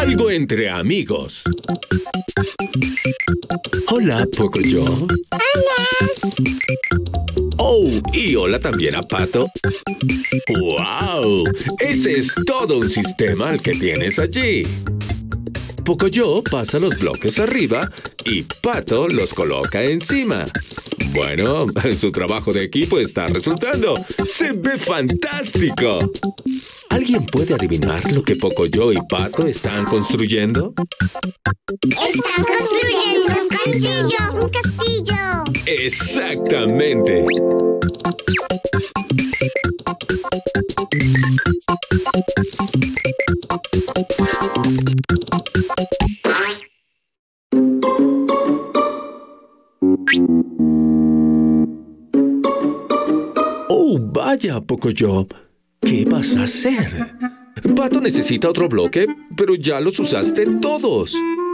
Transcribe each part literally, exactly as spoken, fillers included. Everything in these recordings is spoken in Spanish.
Algo entre amigos. Hola, Pocoyo. Hola. Oh, y hola también a Pato. ¡Wow! Ese es todo un sistema el que tienes allí. Pocoyo pasa los bloques arriba y Pato los coloca encima. Bueno, su trabajo de equipo está resultando. ¡Se ve fantástico! ¿Alguien puede adivinar lo que Pocoyo y Pato están construyendo? Están construyendo un castillo. Un castillo. ¡Exactamente! ¡Oh, vaya, Pocoyo! ¿Qué vas a hacer? Pato necesita otro bloque, pero ya los usaste todos.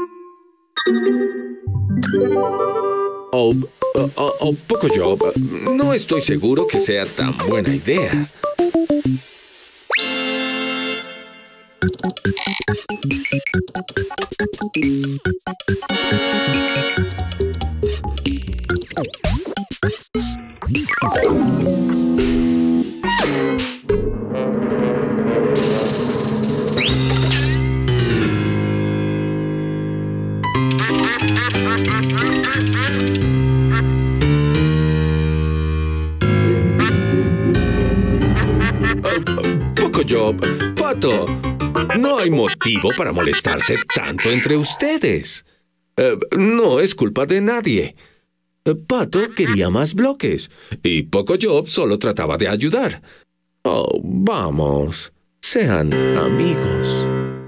Oh, oh, oh, oh, Pocoyo, no estoy seguro que sea tan buena idea. Pocoyo, Pato, no hay motivo para molestarse tanto entre ustedes. Eh, no es culpa de nadie. Eh, Pato quería más bloques y Pocoyo solo trataba de ayudar. Oh, vamos, sean amigos.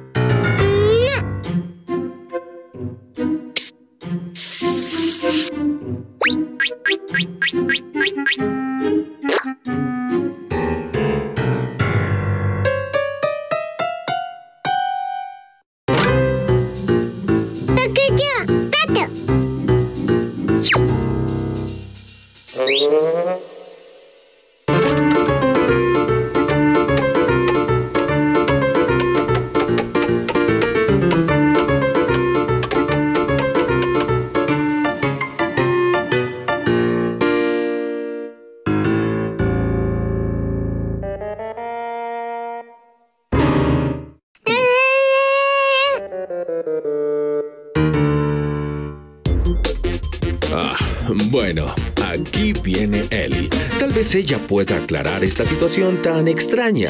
Ah, bueno, aquí viene Ellie. Tal vez ella pueda aclarar esta situación tan extraña.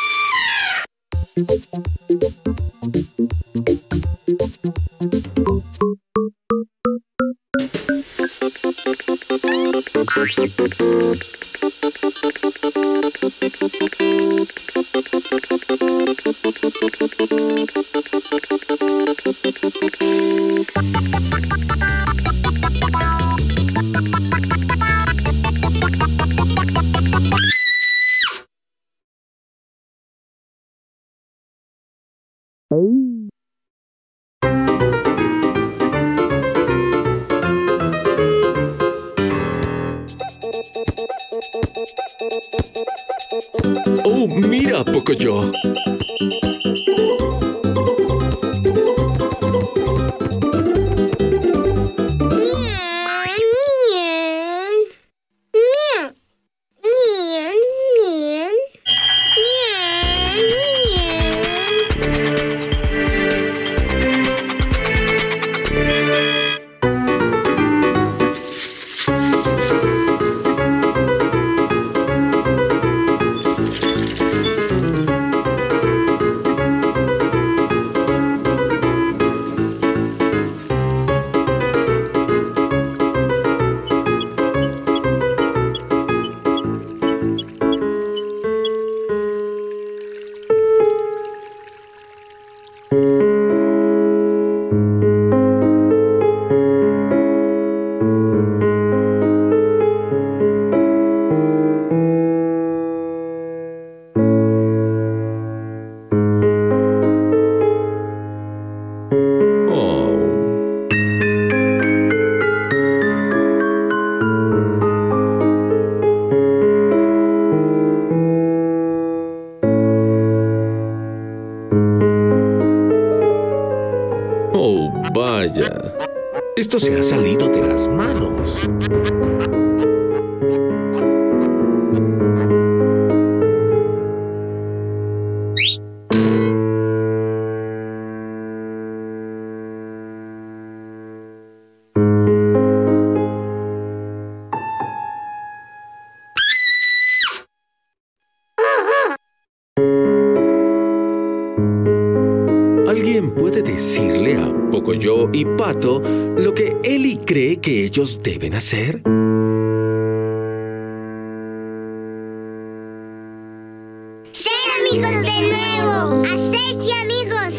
¡Oh, mira, Pocoyo! Vaya, esto se ha salido de las manos. ¿Alguien puede decirle a Pocoyo y Pato lo que Eli cree que ellos deben hacer? Ser amigos de nuevo. Hacerse amigos.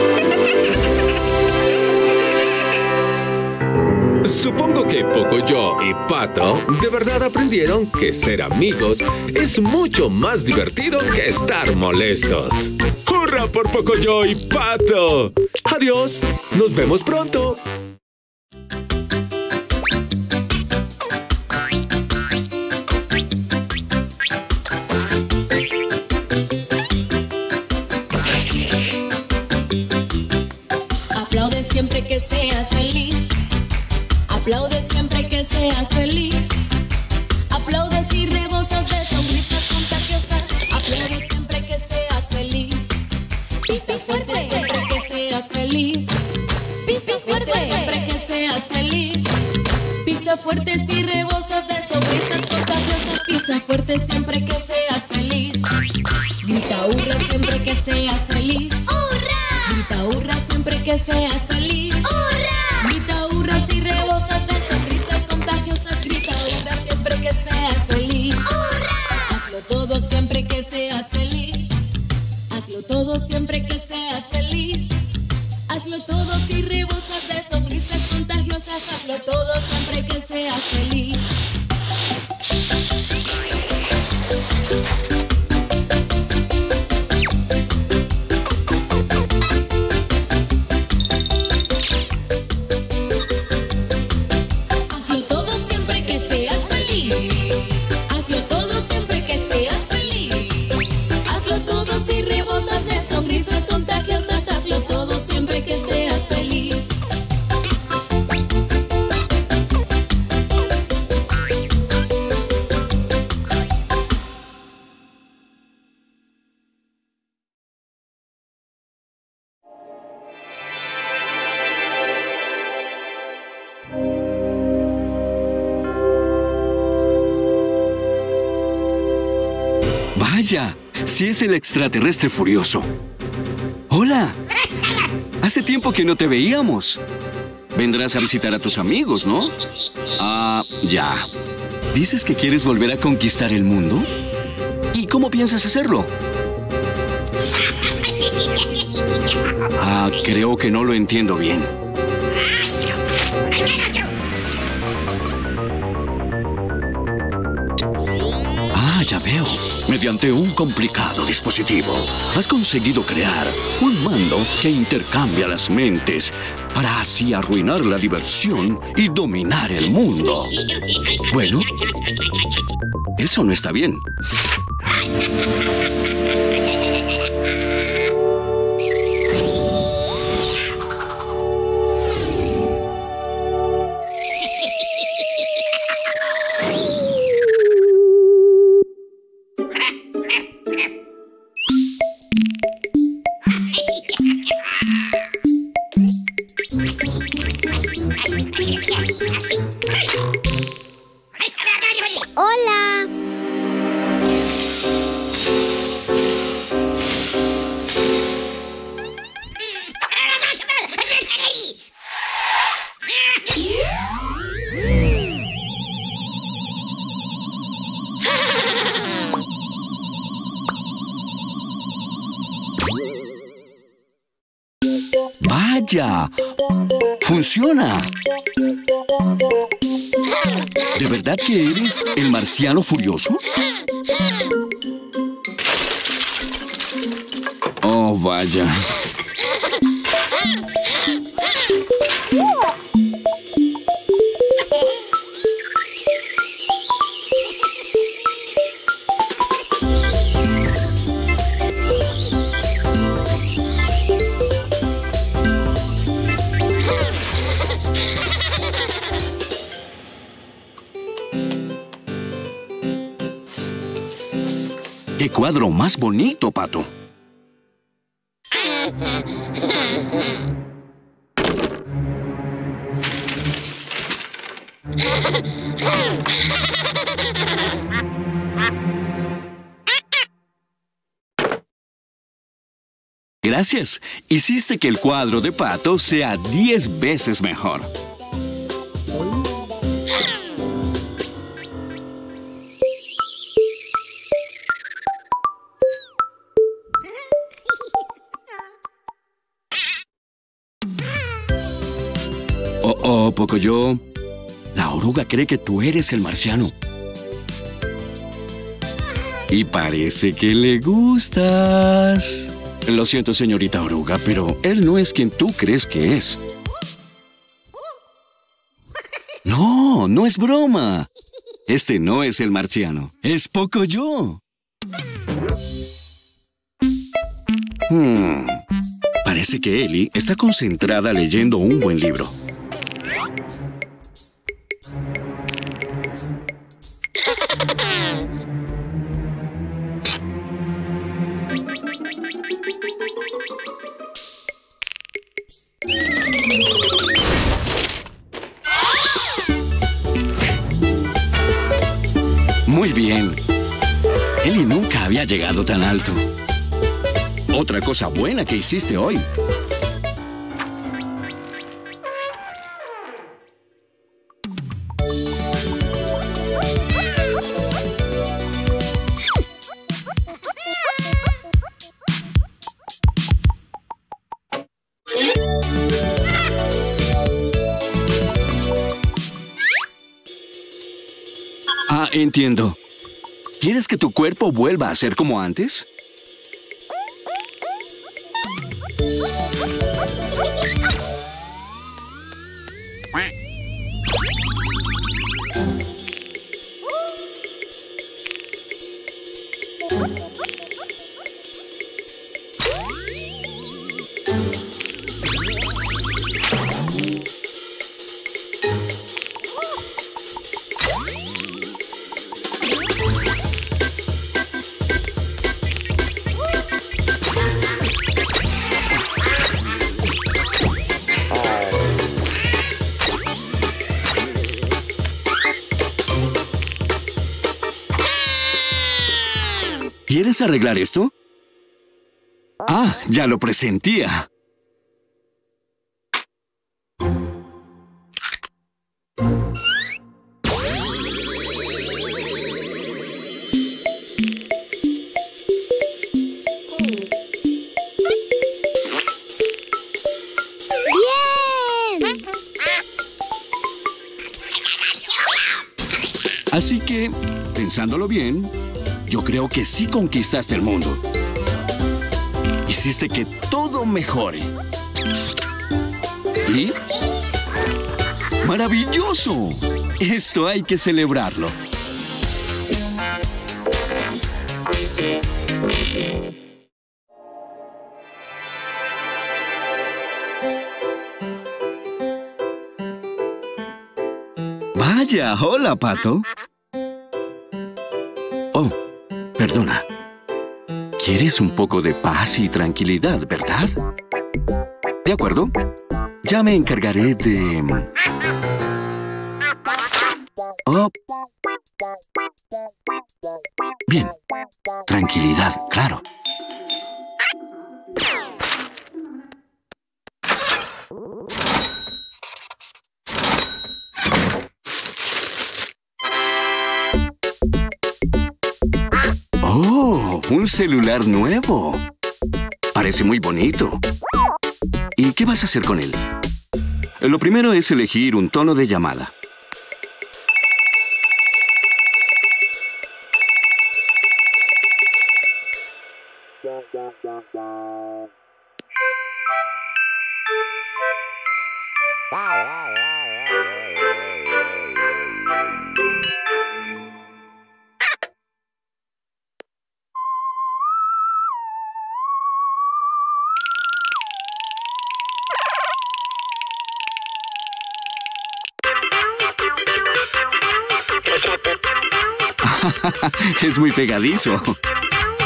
Supongo que Pocoyo y Pato de verdad aprendieron que ser amigos es mucho más divertido que estar molestos. ¡Hurra por Pocoyo y Pato! ¡Adiós! ¡Nos vemos pronto! Aplaude siempre que seas feliz. Aplaude siempre que seas feliz. Aplaude si rebosas de sonrisas contagiosas. Aplaude siempre que seas feliz. Pisa fuerte siempre que seas feliz. Pisa fuerte siempre que seas feliz. Pisa fuerte si rebosas de sonrisas contagiosas. Pisa fuerte siempre que seas feliz. Grita hurra siempre que seas feliz. ¡Hurra! Grita hurra siempre que seas feliz. ¡Hurra! Grita hurra si rebosas de sonrisas contagiosas. Grita hurra siempre que seas feliz. ¡Hurra! Hazlo todo siempre que seas feliz. Hazlo todo siempre que seas feliz. Hazlo todo si rebosas de sonrisas contagiosas. Hazlo todo siempre que seas feliz. Hazlo todo siempre que seas feliz. Hazlo todo siempre que seas feliz. Hazlo todo si rebosas de sonrisas contagiosas. Hazlo todo siempre que seas feliz. Vaya, sí es el extraterrestre furioso. ¡Hola! Hace tiempo que no te veíamos. Vendrás a visitar a tus amigos, ¿no? Ah, ya. ¿Dices que quieres volver a conquistar el mundo? ¿Y cómo piensas hacerlo? Ah, creo que no lo entiendo bien. Ah, ya veo. Mediante un complicado dispositivo, has conseguido crear un mando que intercambia las mentes para así arruinar la diversión y dominar el mundo. Bueno, eso no está bien. Hola. ¡Vaya! ¡Funciona! ¿De verdad que eres el marciano furioso? Oh, vaya. ¡Qué cuadro más bonito, Pato! Gracias. Hiciste que el cuadro de Pato sea diez veces mejor. Oh, oh, Pocoyo. La oruga cree que tú eres el marciano. Y parece que le gustas. Lo siento, señorita oruga, pero él no es quien tú crees que es. No, no es broma. Este no es el marciano. Es Pocoyo. Hmm. Parece que Ellie está concentrada leyendo un buen libro. Muy bien. Ellie nunca había llegado tan alto. Otra cosa buena que hiciste hoy. Ah, entiendo. ¿Quieres que tu cuerpo vuelva a ser como antes? ¿Quieres arreglar esto? Ah, ya lo presentía. Así que, pensándolo bien, yo creo que sí conquistaste el mundo. Hiciste que todo mejore. ¿Y? ¡Maravilloso! Esto hay que celebrarlo. Vaya, hola, Pato. Oh, perdona. ¿Quieres un poco de paz y tranquilidad, verdad? De acuerdo. Ya me encargaré de... Oh. Bien. Tranquilidad, claro. ¡Oh! ¡Un celular nuevo! Parece muy bonito. ¿Y qué vas a hacer con él? Lo primero es elegir un tono de llamada. Es muy pegadizo.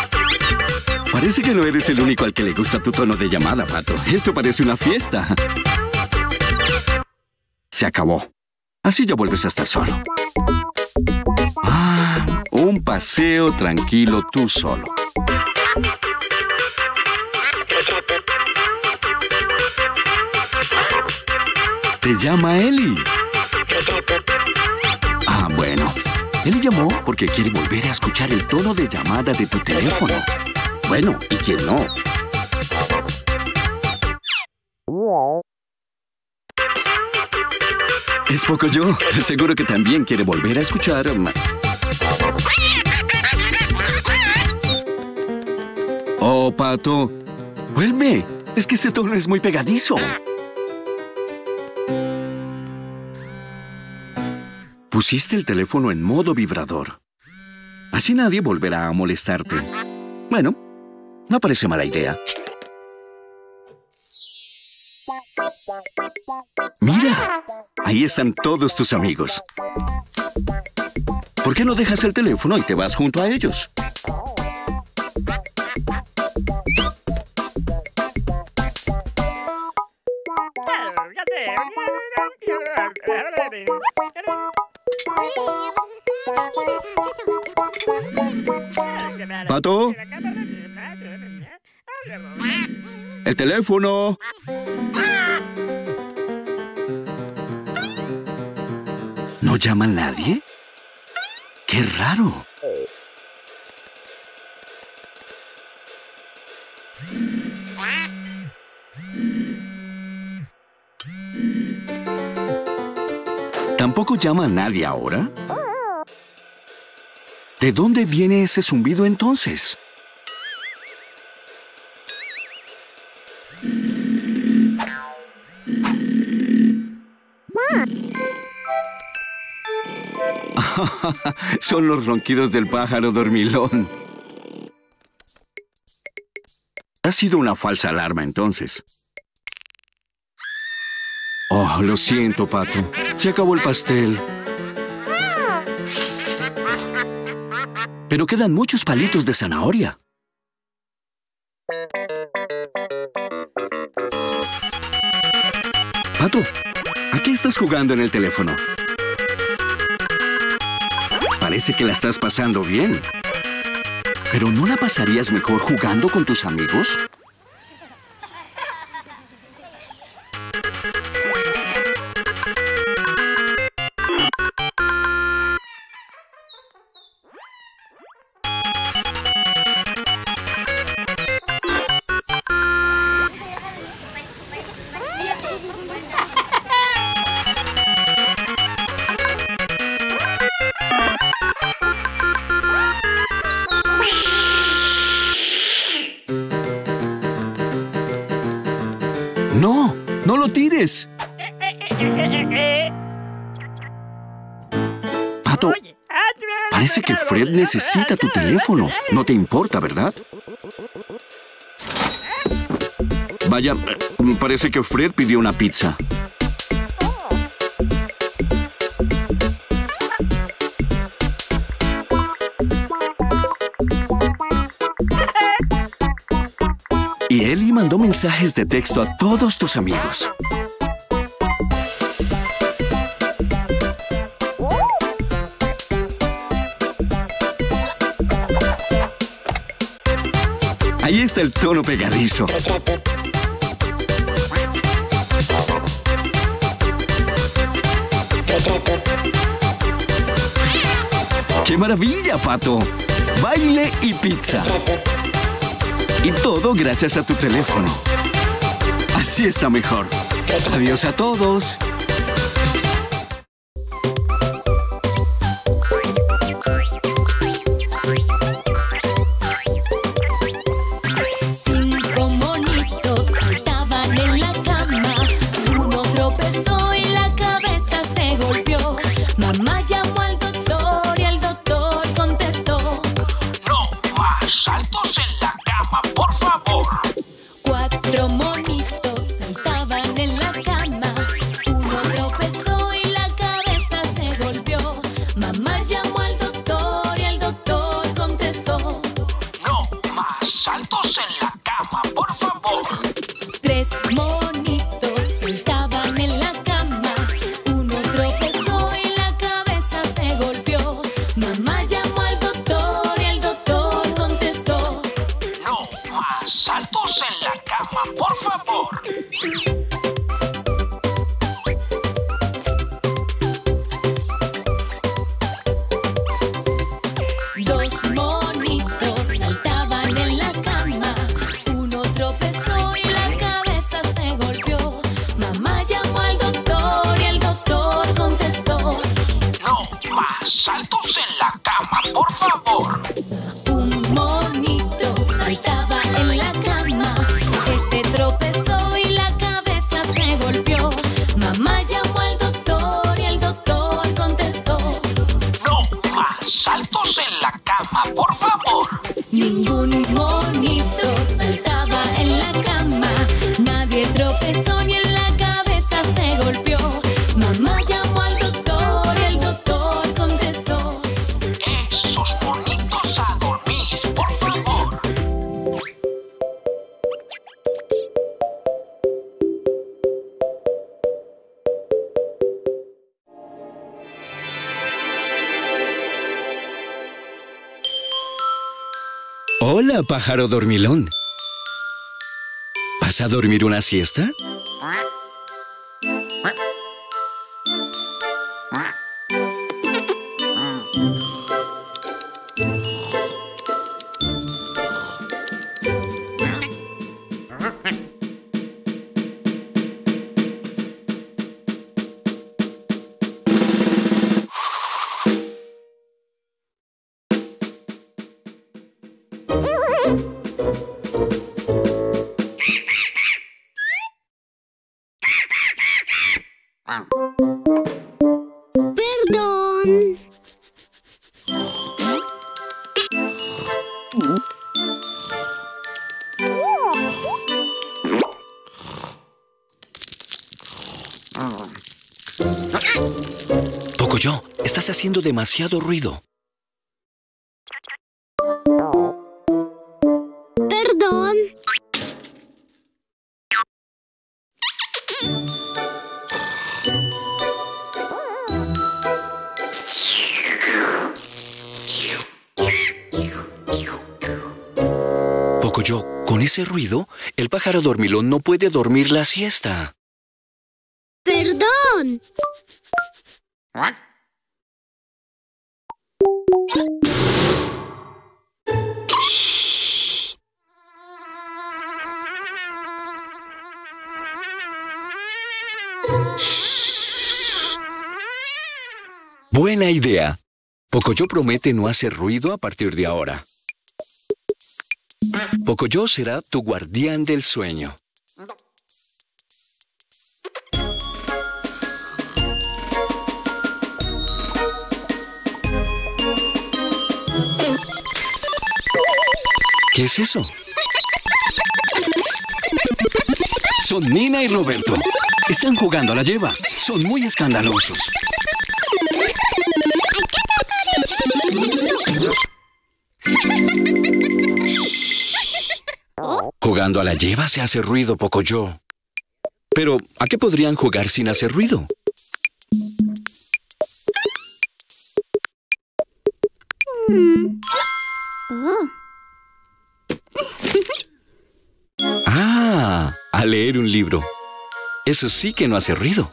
Parece que no eres el único al que le gusta tu tono de llamada, Pato. Esto parece una fiesta. Se acabó. Así ya vuelves a estar solo. Ah, un paseo tranquilo tú solo. Te llama Eli. Ah, bueno. Eli llamó porque quiere volver a escuchar el tono de llamada de tu teléfono. Bueno, ¿y quién no? Es Pocoyo. Seguro que también quiere volver a escuchar... Oh, Pato. Vuelve. Es que ese tono es muy pegadizo. Pusiste el teléfono en modo vibrador. Así nadie volverá a molestarte. Bueno, no parece mala idea. Mira, ahí están todos tus amigos. ¿Por qué no dejas el teléfono y te vas junto a ellos? ¿Pato? ¡El teléfono! ¿No llama nadie? ¡Qué raro! ¿Tampoco llama a nadie ahora? ¿De dónde viene ese zumbido entonces? Son los ronquidos del pájaro dormilón. Ha sido una falsa alarma entonces. Oh, lo siento, Pato. Se acabó el pastel. Pero quedan muchos palitos de zanahoria. Pato, ¿a qué estás jugando en el teléfono? Parece que la estás pasando bien. ¿Pero no la pasarías mejor jugando con tus amigos? ¡No! ¡No lo tires! Pato, parece que Fred necesita tu teléfono. No te importa, ¿verdad? Vaya, parece que Fred pidió una pizza. Y Eli mandó mensajes de texto a todos tus amigos. Ahí está el tono pegadizo. ¡Qué maravilla, Pato! Baile y pizza. Y todo gracias a tu teléfono. Así está mejor. Adiós a todos. Cinco monitos saltaban en la cama. Uno tropezó y la cabeza se golpeó. Mamá llamó al doctor y el doctor contestó: No más saltos en la cama, por favor. cuatro monitos saltaban en la cama. Uno Dos monitos saltaban en la cama. Uno tropezó y la cabeza se golpeó. Mamá llamó al doctor y el doctor contestó: No más saltos en la cama, por favor. un monito saltaba en la cama. Este tropezó y la cabeza se golpeó. Mamá llamó al doctor y el doctor contestó: No más saltos en la cama, por favor. ningún monito saltaba en la cama. Nadie tropezó ni en la cabeza se golpeó. Mamá llamó al doctor y el doctor contestó: Esos monitos a dormir, por favor. Hola, pájaro dormilón. ¿Vas a dormir una siesta? Perdón. Pocoyo, estás haciendo demasiado ruido. Perdón. Pocoyo, con ese ruido, el pájaro dormilón no puede dormir la siesta. Perdón. Buena idea. Pocoyo promete no hacer ruido a partir de ahora. Pocoyo será tu guardián del sueño. ¿Qué es eso? Son Nina y Roberto. Están jugando a la lleva. Son muy escandalosos. Jugando a la lleva se hace ruido, Pocoyo. Pero, ¿a qué podrían jugar sin hacer ruido? Mm. Oh. Ah, a leer un libro. Eso sí que no hace ruido.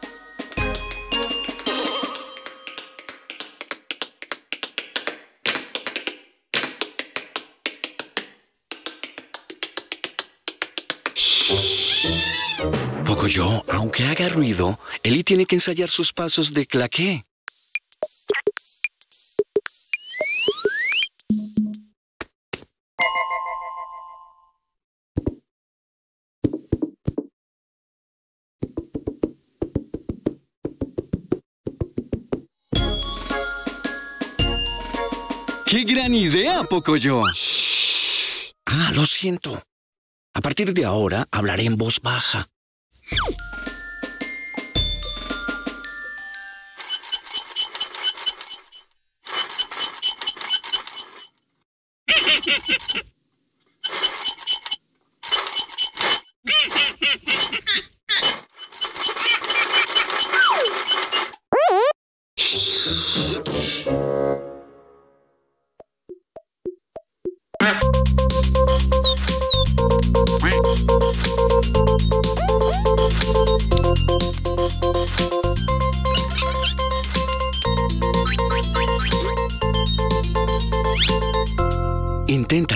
Pocoyo, aunque haga ruido, Eli tiene que ensayar sus pasos de claqué. ¡Qué gran idea, Pocoyo! Ah, lo siento. A partir de ahora hablaré en voz baja.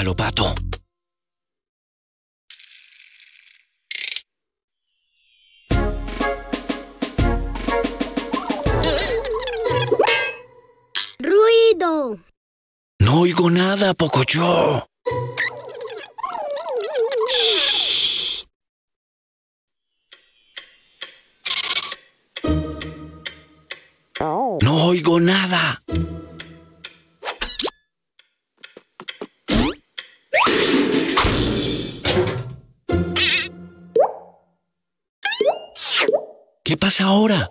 Inténtalo, Pato. Ruido. No oigo nada, Pocoyo. No oigo nada. ¿Qué pasa ahora?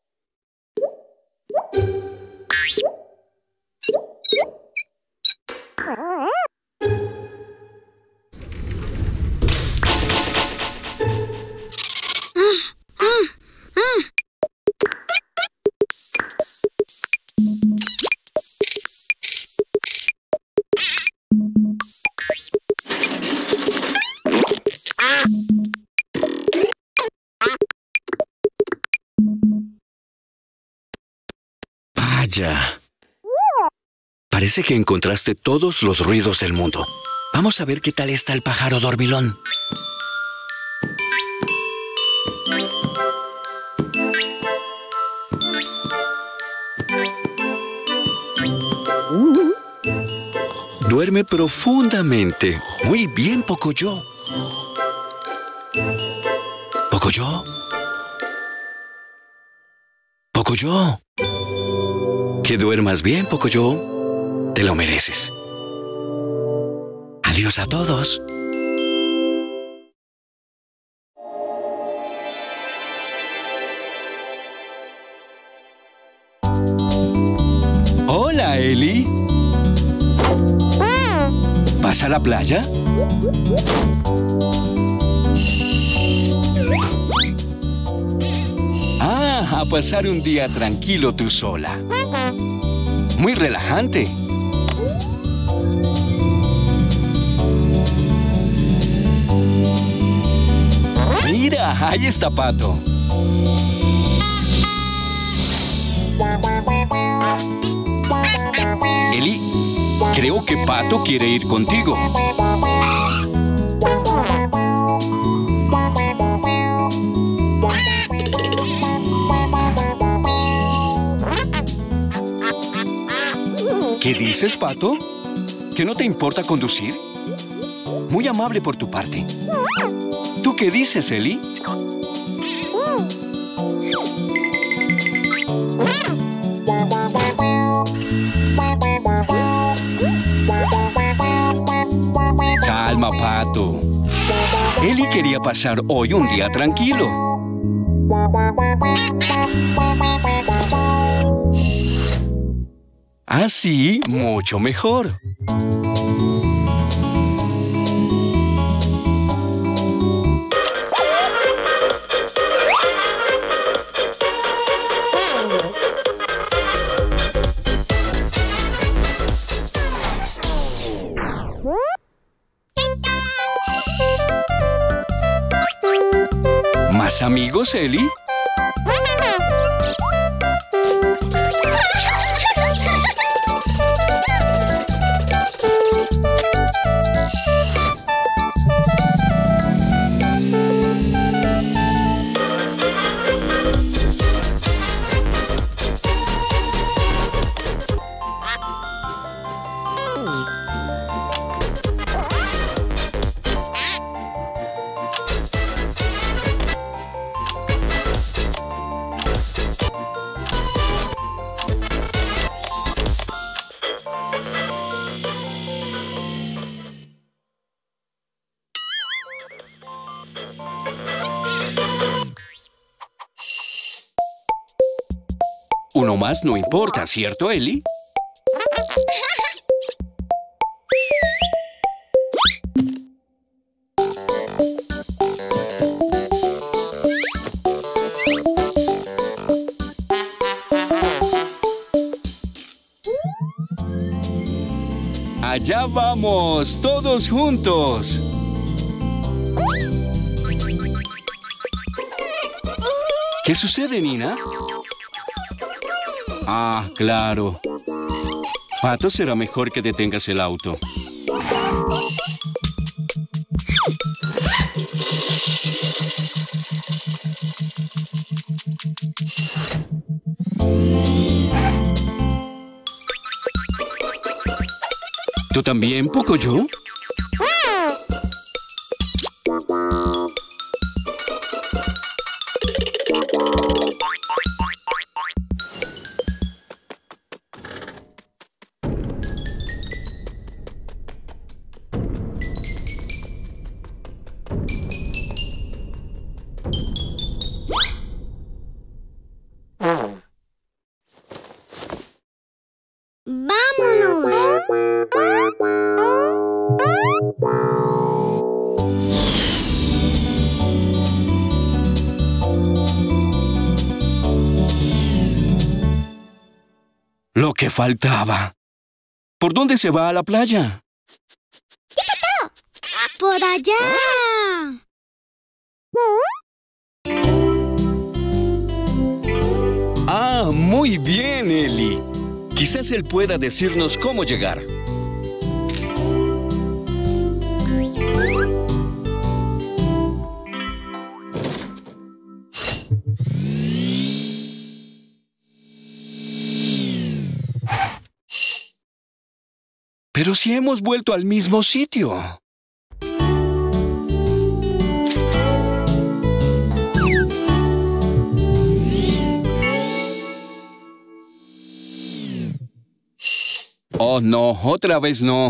Vaya. Parece que encontraste todos los ruidos del mundo. Vamos a ver qué tal está el pájaro dormilón. Duerme profundamente. Muy bien, Pocoyo. ¿Pocoyo? ¿Pocoyo? Que duermas bien, Pocoyo. Te lo mereces. Adiós a todos. Hola, Eli. ¿Vas a la playa? Ah, a pasar un día tranquilo tú sola. Muy relajante. Mira, ahí está Pato. Eli, creo que Pato quiere ir contigo. ¿Qué dices, Pato? ¿Que no te importa conducir? Muy amable por tu parte. ¿Tú qué dices, Eli? Calma, Pato. Eli quería pasar hoy un día tranquilo. Así, mucho mejor. ¿Más amigos, Eli? Uno más no importa, ¿cierto, Eli? Allá vamos, todos juntos. ¿Qué sucede, Nina? Ah, claro. Pato, será mejor que detengas el auto. ¿Tú también, Pocoyo? Lo que faltaba. ¿Por dónde se va a la playa? ¡Por allá! Ah, muy bien, Eli. Quizás él pueda decirnos cómo llegar. Pero si hemos vuelto al mismo sitio. Oh, no, otra vez no.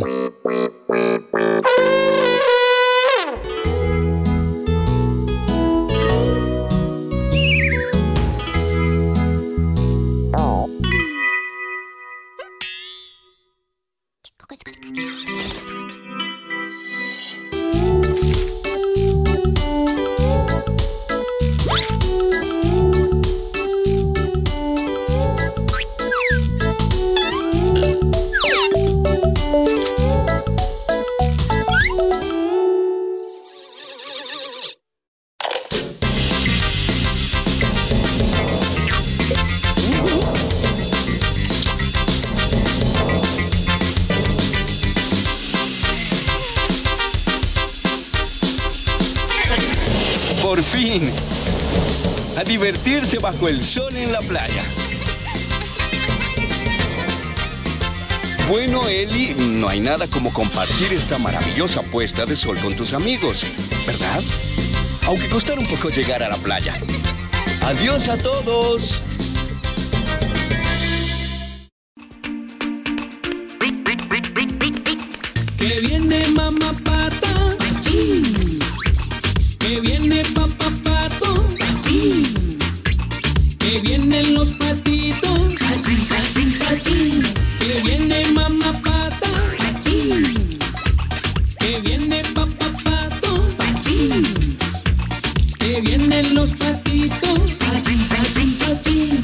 Por fin, a divertirse bajo el sol en la playa. Bueno, Eli, no hay nada como compartir esta maravillosa puesta de sol con tus amigos, ¿verdad? Aunque costara un poco llegar a la playa. ¡Adiós a todos! Que viene mamá pata, ¡achín! Que viene papá pato, ¡achín! Que vienen los patitos, ¡achín, cachín, cachín! Que viene mamá pata, ¡achín! Que viene papá pato, ¡achín! Que vienen los patitos, ¡achín, cachín, cachín!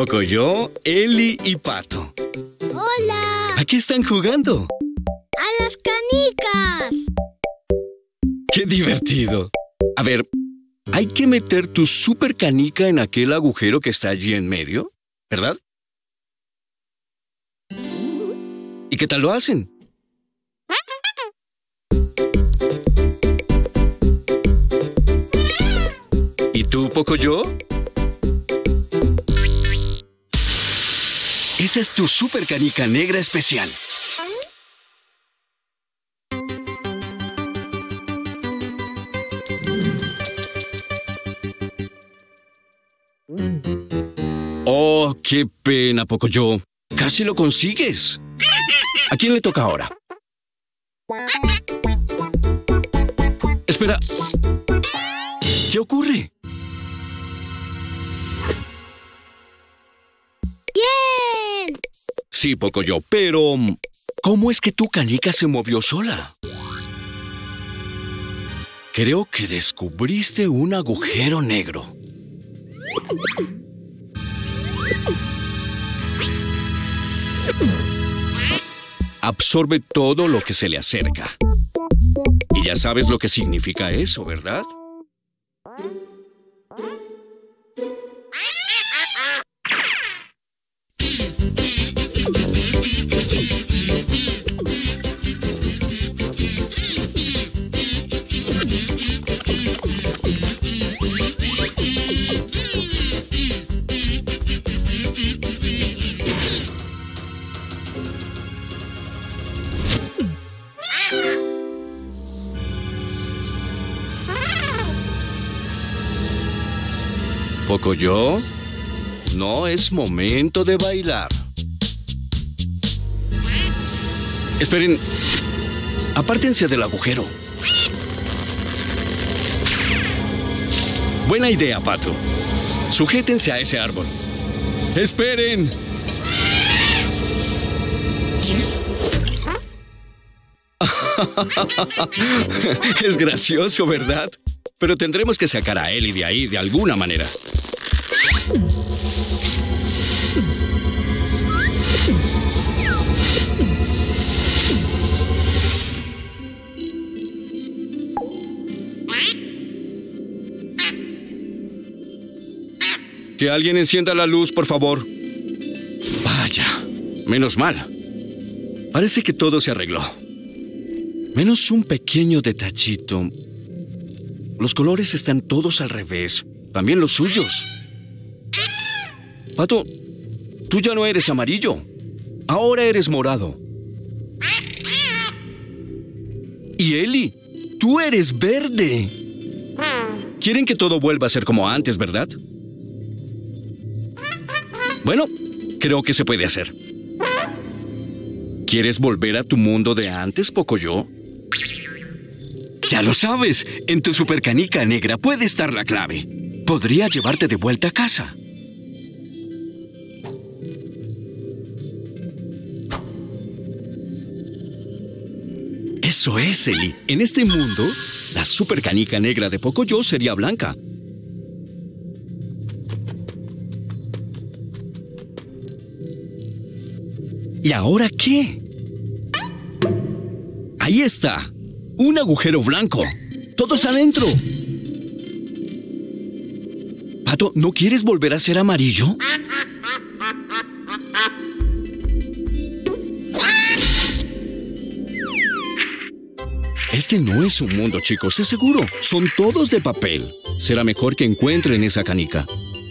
Pocoyo, Eli y Pato. ¡Hola! ¿A qué están jugando? ¡A las canicas! ¡Qué divertido! A ver, hay que meter tu super canica en aquel agujero que está allí en medio, ¿verdad? ¿Y qué tal lo hacen? ¿Y tú, Pocoyo? Esa es tu super canica negra especial. Oh, qué pena, Pocoyo. Casi lo consigues. ¿A quién le toca ahora? Espera. ¿Qué ocurre? ¡Bien! Sí, Pocoyo, pero ¿cómo es que tu canica se movió sola? Creo que descubriste un agujero negro. Absorbe todo lo que se le acerca. Y ya sabes lo que significa eso, ¿verdad? Pocoyo, no es momento de bailar. Esperen, apártense del agujero. Buena idea, Pato. Sujétense a ese árbol. ¡Esperen! Es gracioso, ¿verdad? Pero tendremos que sacar a Eli de ahí de alguna manera. Que alguien encienda la luz, por favor. Vaya, menos mal. Parece que todo se arregló. Menos un pequeño detallito. Los colores están todos al revés. También los suyos. Pato, tú ya no eres amarillo. Ahora eres morado. Y Eli, tú eres verde. Quieren que todo vuelva a ser como antes, ¿verdad? Bueno, creo que se puede hacer. ¿Quieres volver a tu mundo de antes, Pocoyo? Ya lo sabes, en tu supercanica negra puede estar la clave. Podría llevarte de vuelta a casa. Eso es, Eli. En este mundo, la supercanica negra de Pocoyo sería blanca. ¿Y ahora qué? Ahí está. Un agujero blanco. ¡Todos adentro! Pato, ¿no quieres volver a ser amarillo? Este no es un mundo, chicos, es seguro. Son todos de papel. Será mejor que encuentren esa canica.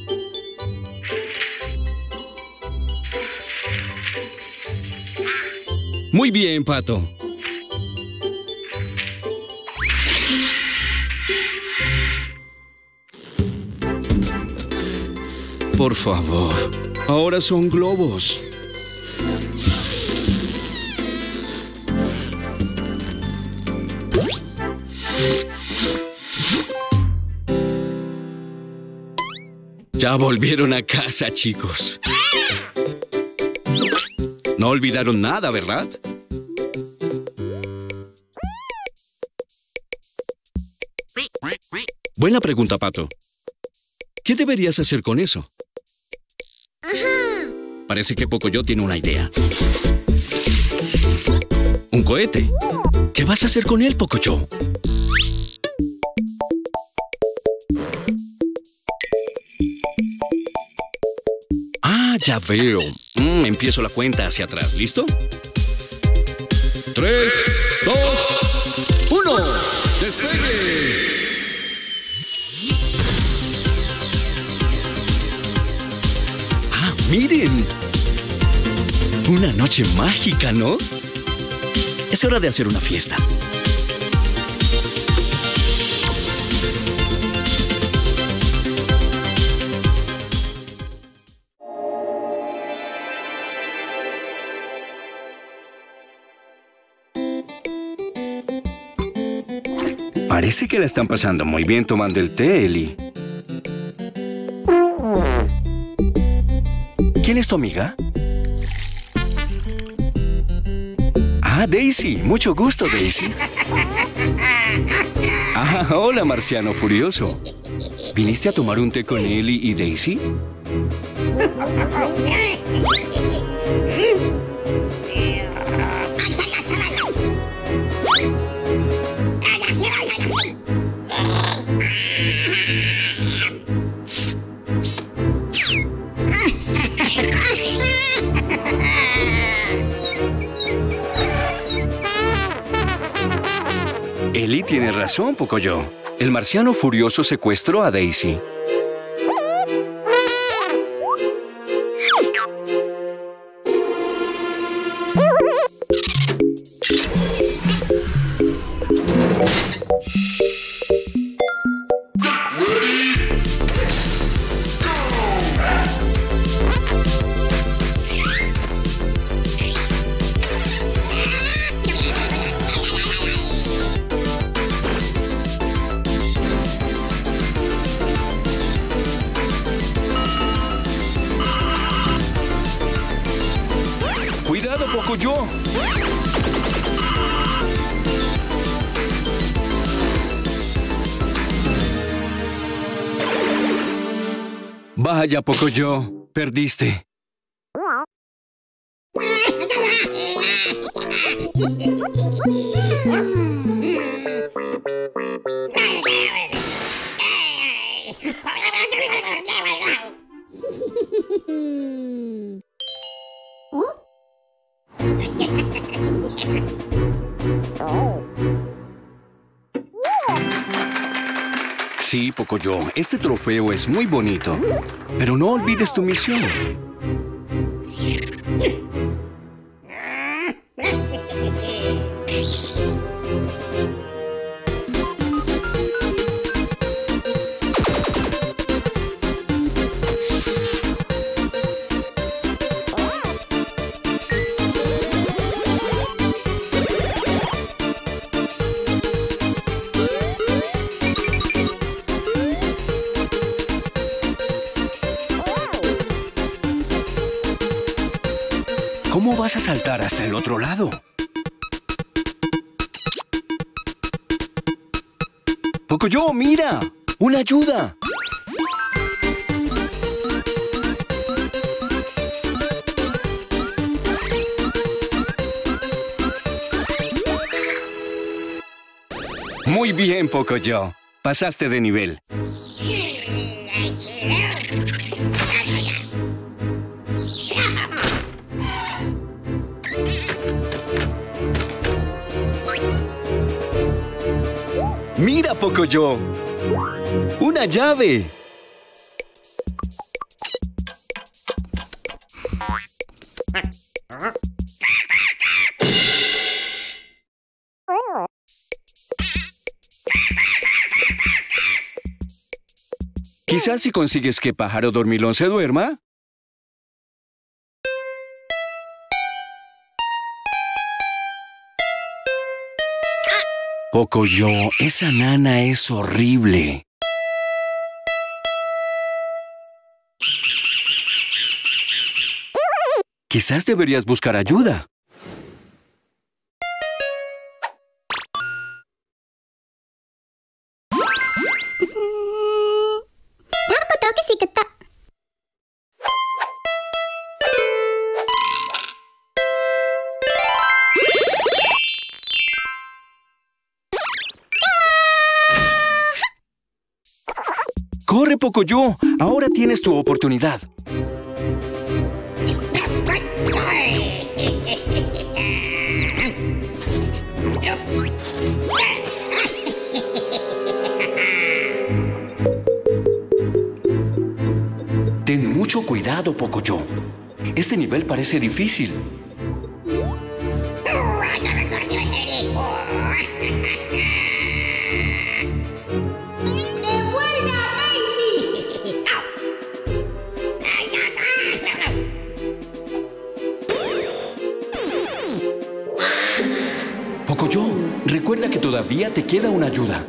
Muy bien, Pato. Por favor, ahora son globos. Ya volvieron a casa, chicos. No olvidaron nada, ¿verdad? Buena pregunta, Pato. ¿Qué deberías hacer con eso? Ajá. Parece que Pocoyo tiene una idea. Un cohete. ¿Qué vas a hacer con él, Pocoyo? Ah, ya veo. Mm, empiezo la cuenta hacia atrás. ¿Listo? Tres, dos, uno. ¡Despegue! Ah, miren. Una noche mágica, ¿no? Es hora de hacer una fiesta. Parece que la están pasando muy bien tomando el té, Ellie. ¿Quién es tu amiga? Ah, Daisy. Mucho gusto, Daisy. Ah, hola, marciano furioso. ¿Viniste a tomar un té con Ellie y Daisy? Ellie tiene razón, Pocoyo. El marciano furioso secuestró a Daisy. ¡Cuidado, Pocoyo! Vaya, Pocoyo, perdiste. Sí, Pocoyo, este trofeo es muy bonito, pero no olvides tu misión. ¿Cómo vas a saltar hasta el otro lado? Pocoyo, mira, una ayuda. Muy bien, Pocoyo. Pasaste de nivel. ¡Mira, Pocoyo! ¡Una llave! Quizás si consigues que Pájaro Dormilón se duerma. Pocoyo, esa nana es horrible. Quizás deberías buscar ayuda. ¡Corre, Pocoyo! Ahora tienes tu oportunidad. Ten mucho cuidado, Pocoyo. Este nivel parece difícil. Pocoyo, recuerda que todavía te queda una ayuda.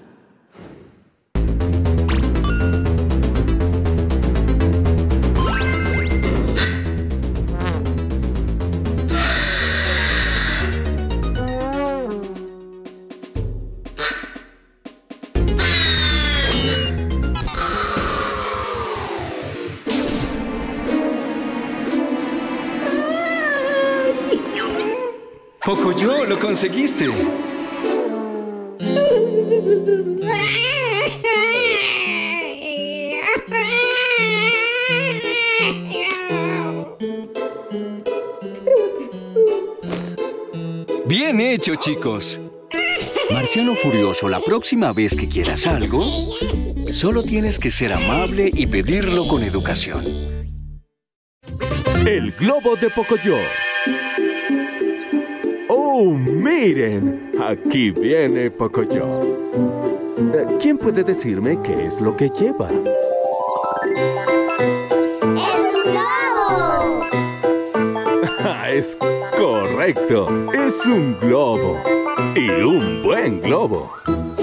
Pocoyo, lo conseguiste. Bien hecho, chicos. Marciano Furioso, la próxima vez que quieras algo, solo tienes que ser amable y pedirlo con educación. El globo de Pocoyo. ¡Oh, miren! Aquí viene Pocoyo. ¿Quién puede decirme qué es lo que lleva? ¡Es un globo! Es correcto. Es un globo. Y un buen globo.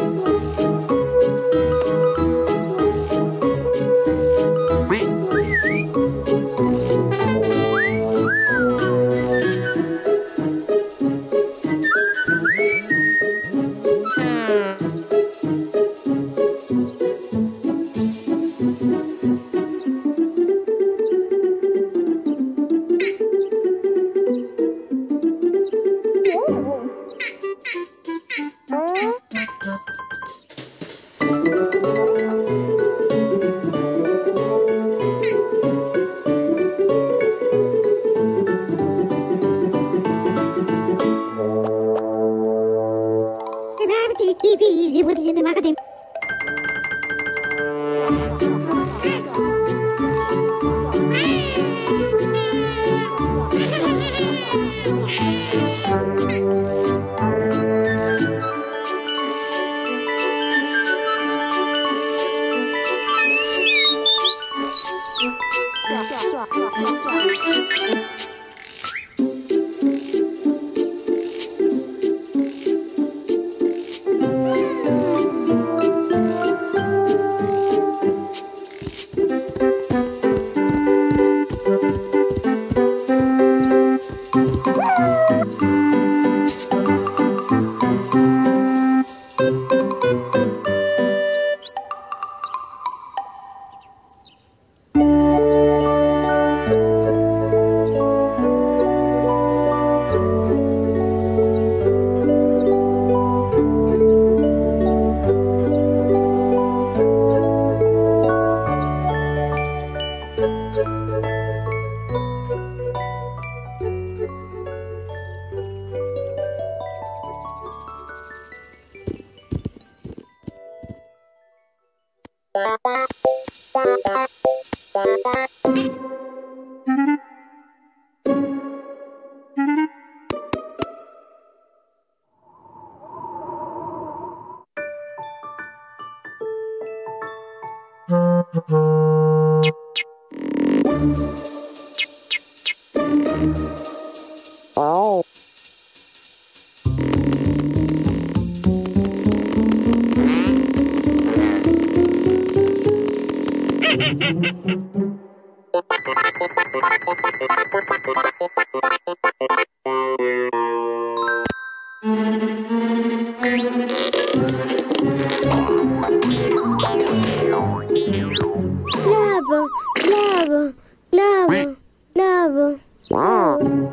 Globo, globo, globo, globo. Globo,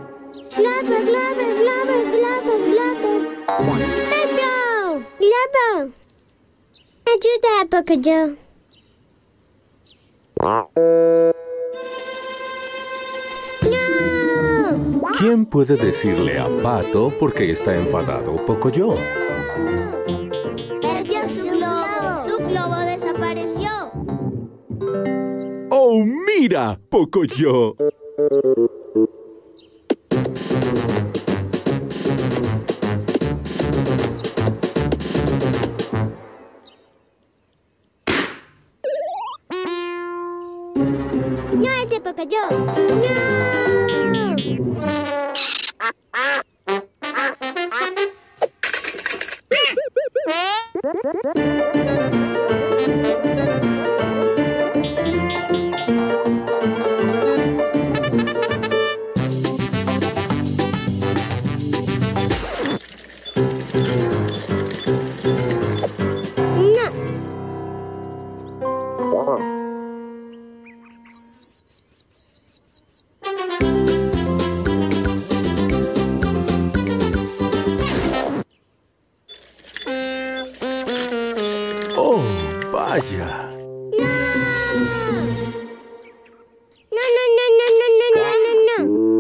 globo, globo, globo, globo. ¡Globo! ¡Globo! Ayuda a Pocoyo. ¿Quién puede decirle a Pato por qué está enfadado Pocoyo? Perdió su globo. Su globo desapareció. ¡Oh, mira, Pocoyo! No es de Pocoyo. ¡No! ¡Oh, vaya! No, no, no, no, no, no, no,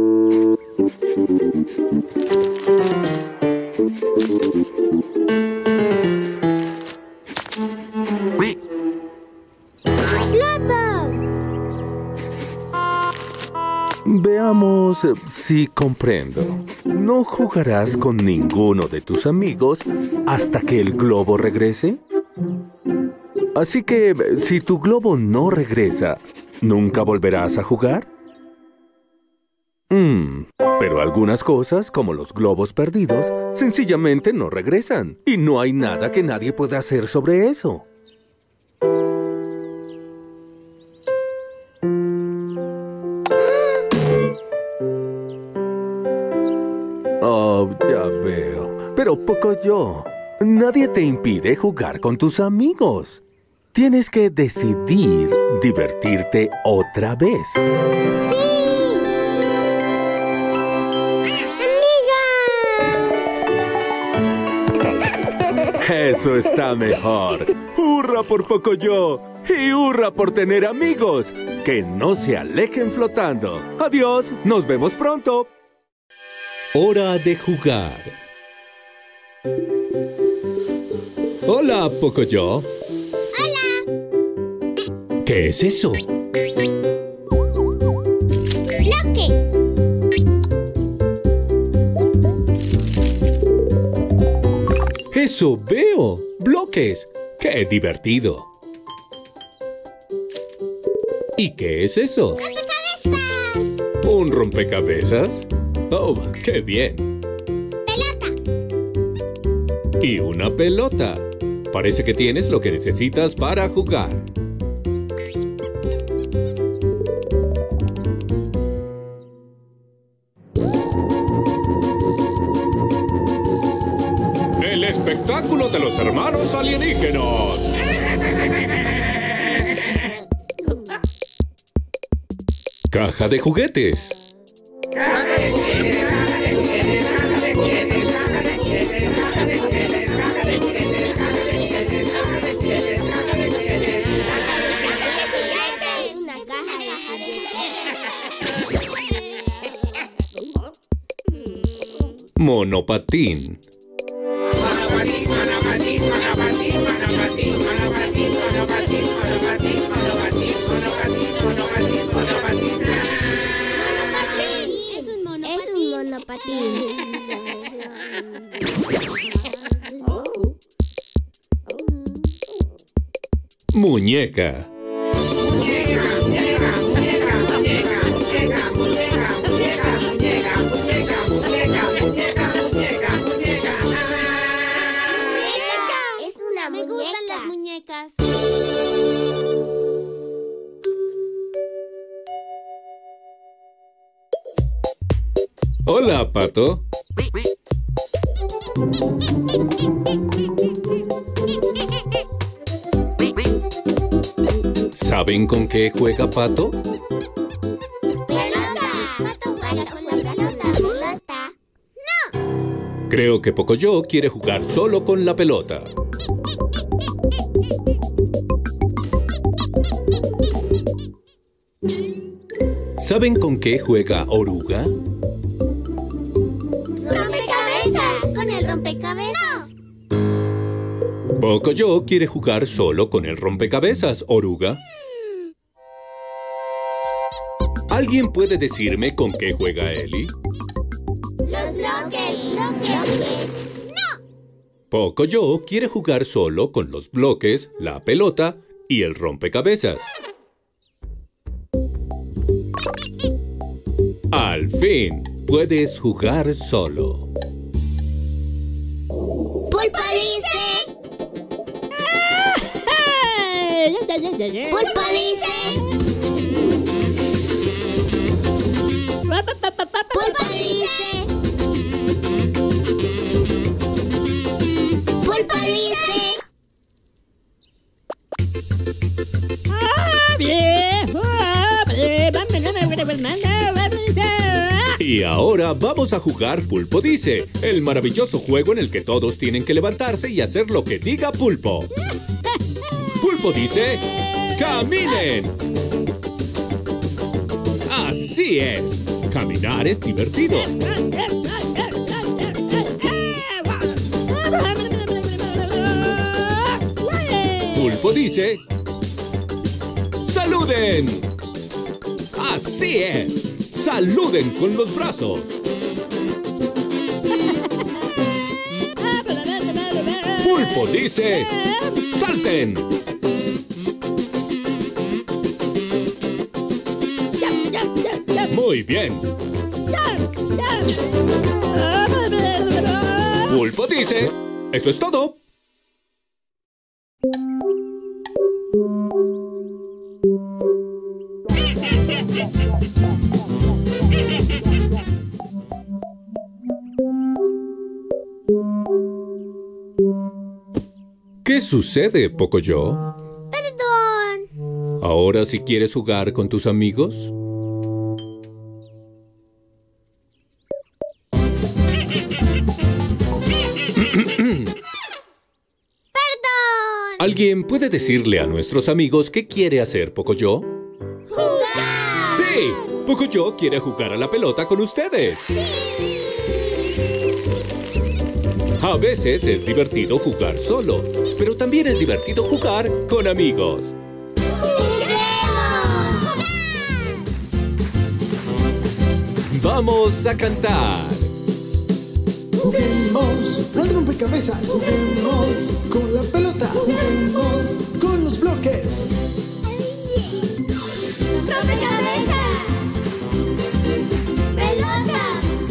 Veamos eh, si comprendo. ¿No jugarás con ninguno de tus amigos hasta que el globo regrese? Así que, eh, si tu globo no regresa, ¿nunca volverás a jugar? Mm, pero algunas cosas, como los globos perdidos, sencillamente no regresan. Y no hay nada que nadie pueda hacer sobre eso. Oh, ya veo. Pero Pocoyo, nadie te impide jugar con tus amigos. Tienes que decidir divertirte otra vez. Eso está mejor. ¡Hurra por Pocoyo! ¡Y hurra por tener amigos! ¡Que no se alejen flotando! ¡Adiós! ¡Nos vemos pronto! Hora de jugar. Hola, Pocoyo. Hola. ¿Qué es eso? Bloque. Eso veo. Bloques. ¡Qué divertido! ¿Y qué es eso? ¡Rompecabezas! ¿Un rompecabezas? ¡Oh, qué bien! ¡Pelota! Y una pelota. Parece que tienes lo que necesitas para jugar. El espectáculo de los hermanos alienígenas. Caja de juguetes. Una caja de Monopatín. Es un monopatín. Es un monopatín. Muñeca. Es una Me muñeca. gustan las muñecas. Hola, Pato. ¿Saben con qué juega Pato? ¡Pelota! Pato juega con la pelota. ¡Pelota! Creo que Pocoyo quiere jugar solo con la pelota. ¿Saben con qué juega Oruga? ¡Rompecabezas! ¿Con el rompecabezas? Pocoyo quiere jugar solo con el rompecabezas, Oruga. ¿Alguien puede decirme con qué juega Eli? Los bloques, bloques. Pocoyo quiere jugar solo con los bloques, la pelota y el rompecabezas. Al fin, puedes jugar solo. Pulpo dice. Pulpo dice. Pulpo dice. Pulpo dice. Y ahora vamos a jugar Pulpo Dice, el maravilloso juego en el que todos tienen que levantarse y hacer lo que diga Pulpo. Pulpo dice, ¡caminen! Así es, caminar es divertido. Pulpo dice, ¡saluden! Así es. ¡Saluden con los brazos! Pulpo dice, ¡salten! Muy bien. Pulpo dice, ¡eso es todo! ¿Qué sucede, Pocoyo? Perdón. ¿Ahora sí quieres jugar con tus amigos? Perdón. ¿Alguien puede decirle a nuestros amigos qué quiere hacer Pocoyo? ¡Jugar! ¡Sí! Pocoyo quiere jugar a la pelota con ustedes. A veces es divertido jugar solo, pero también es divertido jugar con amigos. ¡Vamos a cantar! Juguemos al rompecabezas. Juguemos con la pelota. Juguemos con los bloques. ¡Rompecabezas! ¡Pelota!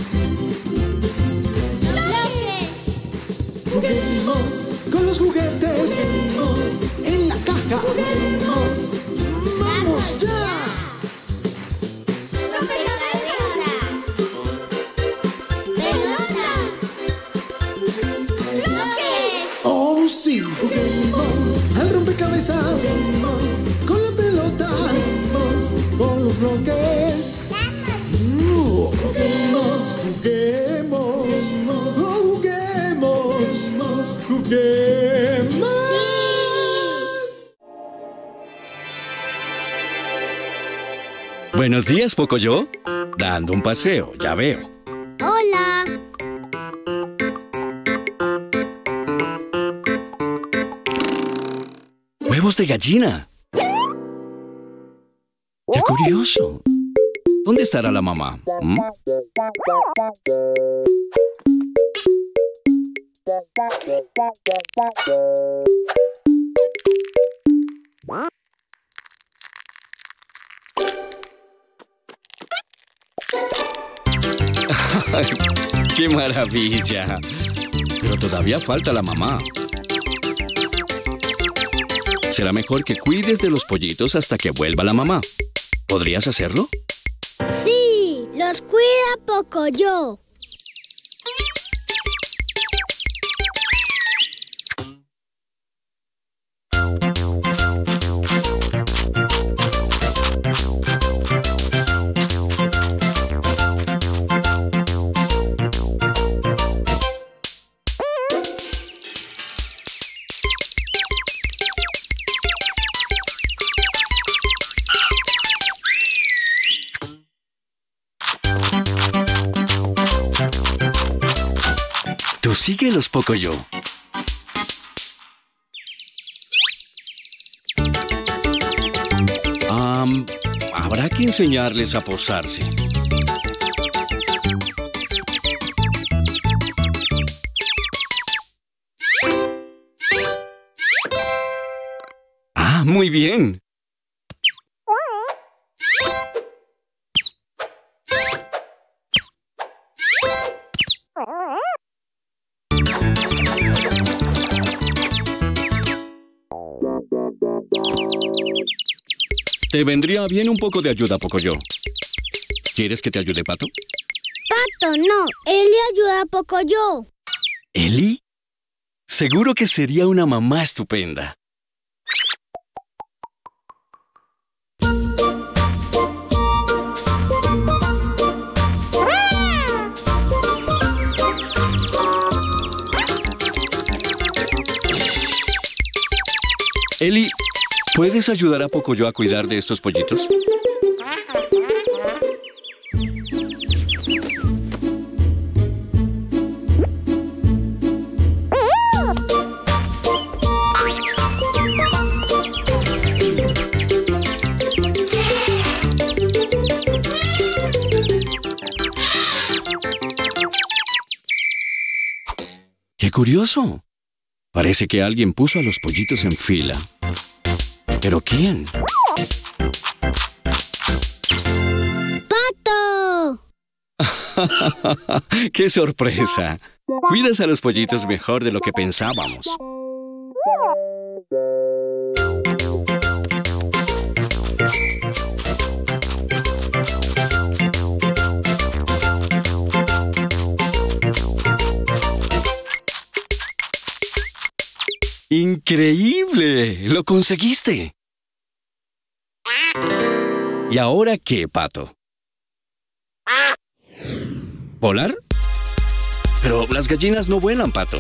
Juguemos con los juguetes. Juguemos en la caja. Juguemos. ¡Vamos ya! Oh, sí, juguemos al rompecabezas. Juguemos con la pelota. Juguemos con los bloques. Uh, juguemos, juguemos, oh, juguemos, juguemos. Buenos días, Pocoyo. Dando un paseo, ya veo. Hola. ¡Huevos de gallina! ¡Qué curioso! ¿Dónde estará la mamá? ¿Mm? ¡Ay, ¡qué maravilla! Pero todavía falta la mamá. Será mejor que cuides de los pollitos hasta que vuelva la mamá. ¿Podrías hacerlo? Sí, los cuida Pocoyo. Síguelos, Pocoyo. Um, habrá que enseñarles a posarse. Ah, muy bien. Te vendría bien un poco de ayuda, Pocoyo. ¿Quieres que te ayude, Pato? Pato, no. Eli ayuda a Pocoyo. ¿Eli? Seguro que sería una mamá estupenda. Eli, ¿puedes ayudar a Pocoyo a cuidar de estos pollitos? ¡Qué curioso! Parece que alguien puso a los pollitos en fila. ¿Pero quién? ¡Pato! ¡Qué sorpresa! Cuidas a los pollitos mejor de lo que pensábamos. ¡Increíble! ¡Lo conseguiste! ¿Y ahora qué, Pato? ¿Volar? Pero las gallinas no vuelan, Pato.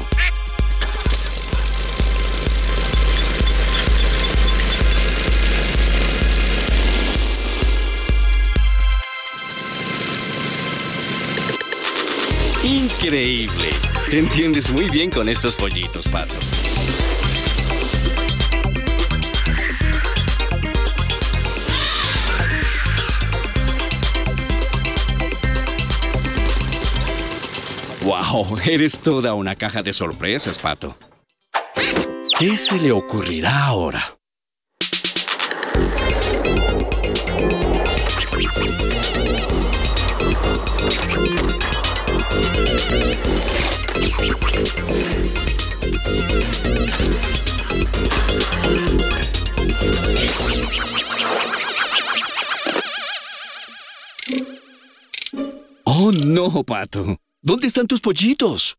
¡Increíble! Te entiendes muy bien con estos pollitos, Pato. ¡Wow! Eres toda una caja de sorpresas, Pato. ¿Qué se le ocurrirá ahora? ¡Oh, no, Pato! ¿Dónde están tus pollitos?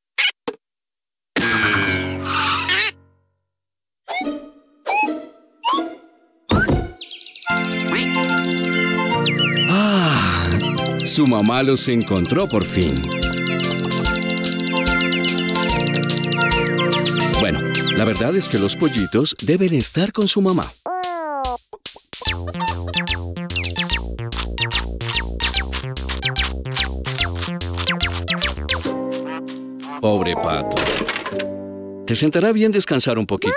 Ah, su mamá los encontró por fin. Bueno, la verdad es que los pollitos deben estar con su mamá. Pobre Pato. Te sentará bien descansar un poquito.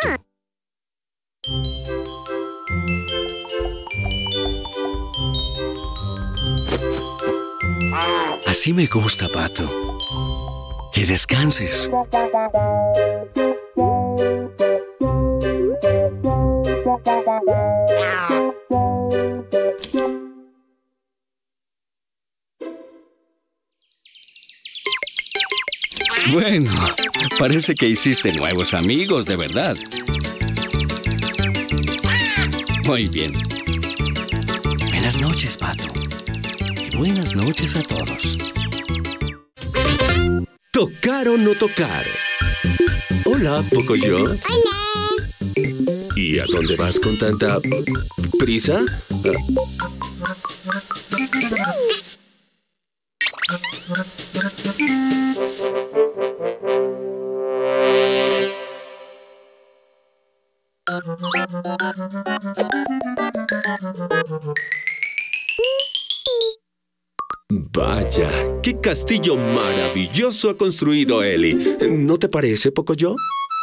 Así me gusta, Pato. Que descanses. Bueno, parece que hiciste nuevos amigos, de verdad. Muy bien. Buenas noches, Pato. Y buenas noches a todos. ¿Tocar o no tocar? Hola, Pocoyo. Hola. ¿Y a dónde vas con tanta prisa? Vaya, qué castillo maravilloso ha construido Ellie. ¿No te parece, Pocoyo?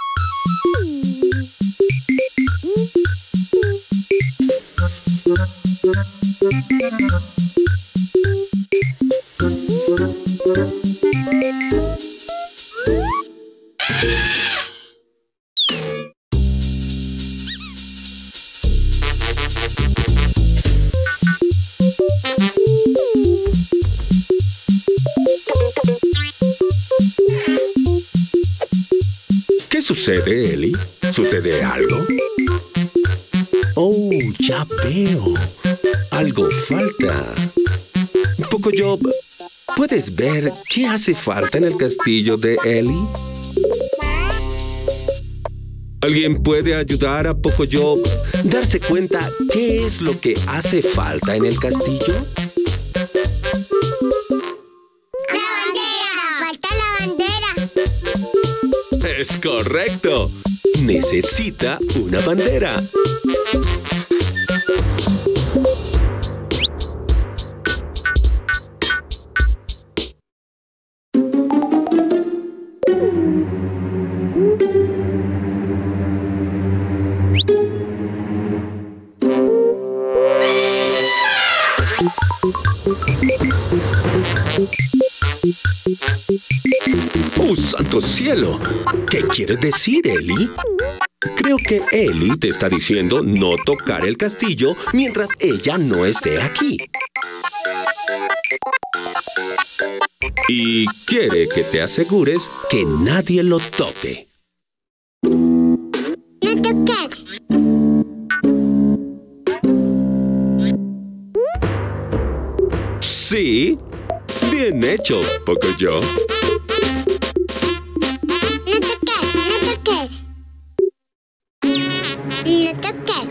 ¿Qué sucede, Ellie? ¿Sucede algo? Oh, ya veo. Algo falta. Pocoyo, ¿puedes ver qué hace falta en el castillo de Ellie? ¿Alguien puede ayudar a Pocoyo a darse cuenta qué es lo que hace falta en el castillo? ¡La bandera! ¡Falta la bandera! ¡Es correcto! Necesita una bandera. ¡Oh, santo cielo! ¿Qué quieres decir, Ellie? Creo que Ellie te está diciendo no tocar el castillo mientras ella no esté aquí. Y quiere que te asegures que nadie lo toque. ¡No tocar! Sí, bien hecho, Pocoyo. ¡No tocar! ¡No tocar! ¡No tocar!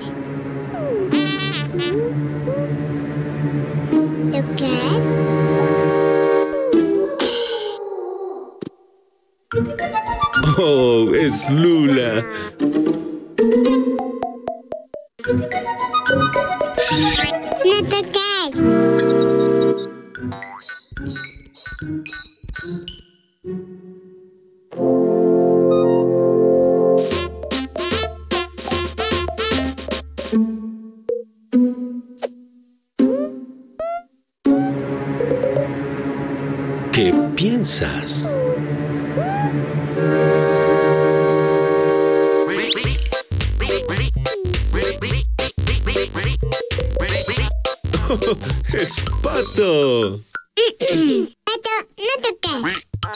¿Tocar? Oh, es Lula. ¡No tocar! ¿Qué piensas? Oh, ¡es Pato! Pato, no tocar.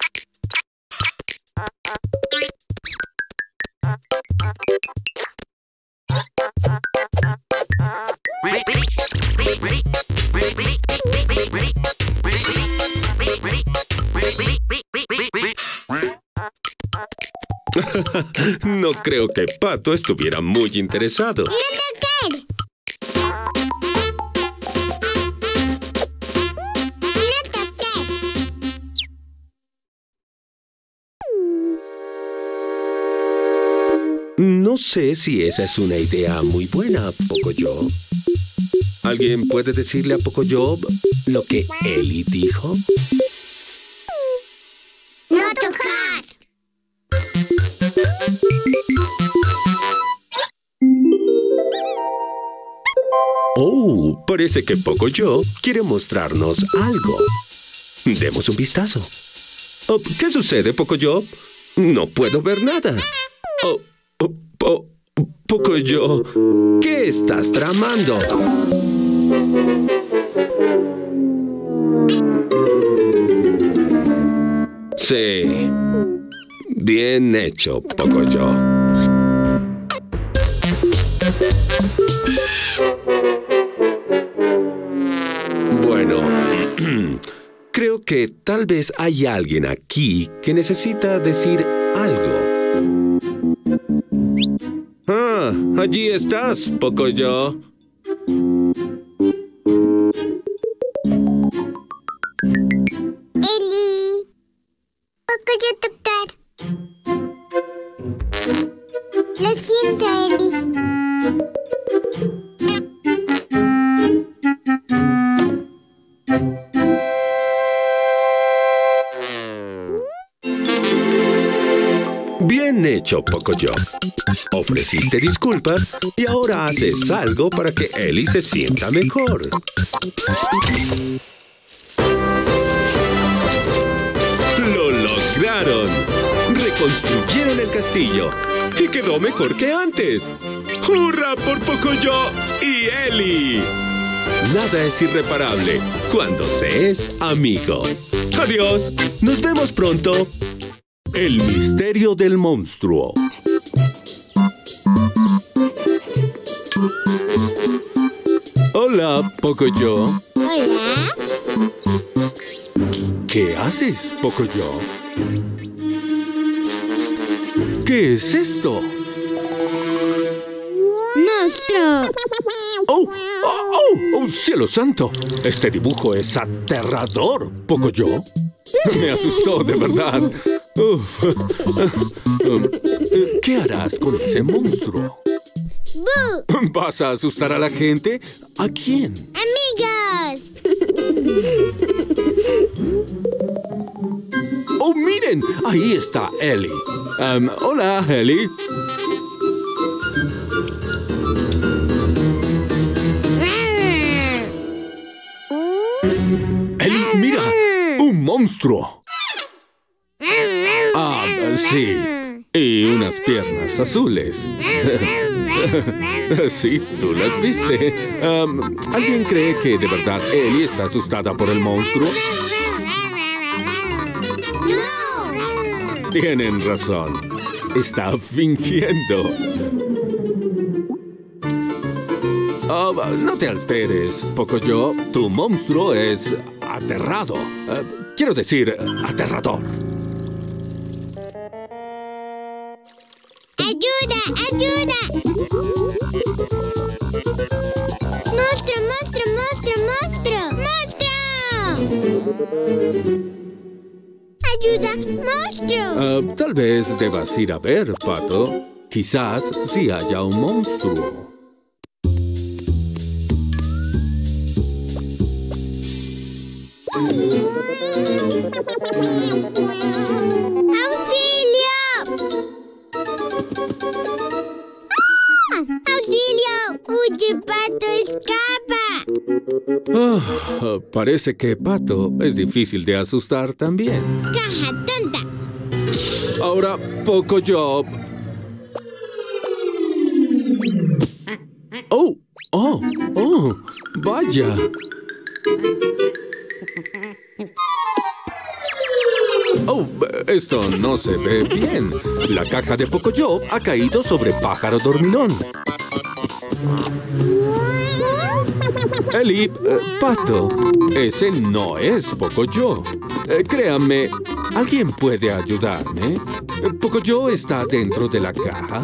No creo que Pato estuviera muy interesado. ¡No tocar! ¡No tocar! No sé si esa es una idea muy buena, Pocoyo. ¿Alguien puede decirle a Pocoyo lo que Ellie dijo? ¡No tocar! Oh, parece que Pocoyo quiere mostrarnos algo. Demos un vistazo. Oh, ¿qué sucede, Pocoyo? No puedo ver nada. Oh, oh, oh, Pocoyo, ¿qué estás tramando? Sí. Bien hecho, Pocoyo. Bueno, creo que tal vez hay alguien aquí que necesita decir algo. Ah, allí estás, Pocoyo. Ellie. Pocoyo tocar. Lo siento, Ellie. hecho, Pocoyo. Ofreciste disculpas y ahora haces algo para que Ellie se sienta mejor. ¡Lo lograron! Reconstruyeron el castillo y quedó mejor que antes. ¡Hurra por Pocoyo y Ellie! Nada es irreparable cuando se es amigo. Adiós, nos vemos pronto. El misterio del monstruo. Hola, Pocoyo. Hola. ¿Qué haces, Pocoyo? ¿Qué es esto? Monstruo. ¡Oh! ¡Oh! ¡Oh! ¡Oh! ¡Cielo santo! Este dibujo es aterrador, Pocoyo. Me asustó, de verdad. Uf. ¿Qué harás con ese monstruo? ¡Bu! ¿Vas a asustar a la gente? ¿A quién? ¡Amigos! ¡Oh, miren! Ahí está Ellie. Um, hola, Ellie. Ellie, mira. ¡Un monstruo! Ah, sí. Y unas piernas azules. Sí, tú las viste. Um, ¿Alguien cree que de verdad Ellie está asustada por el monstruo? ¡No! Tienen razón. Está fingiendo. Oh, no te alteres, Pocoyo. Tu monstruo es aterrado. Uh, quiero decir, aterrador. ¡Ayuda! ¡Ayuda! ¡Monstruo, monstruo, monstruo, monstruo! ¡Monstruo! ¡Ayuda! ¡Monstruo! Uh, tal vez debas ir a ver, Pato. Quizás sí haya un monstruo. ¡Auxilio! ¡Ah! ¡Auxilio! ¡Huye, Pato! ¡Escapa! Oh, parece que Pato es difícil de asustar también. ¡Caja tonta! Ahora, Pocoyo. Oh, oh, oh, vaya. Oh, esto no se ve bien. La caja de Pocoyo ha caído sobre Pájaro Dormilón. Ellie, eh, Pato, ese no es Pocoyo. Eh, créanme, ¿alguien puede ayudarme? ¿Pocoyo está dentro de la caja?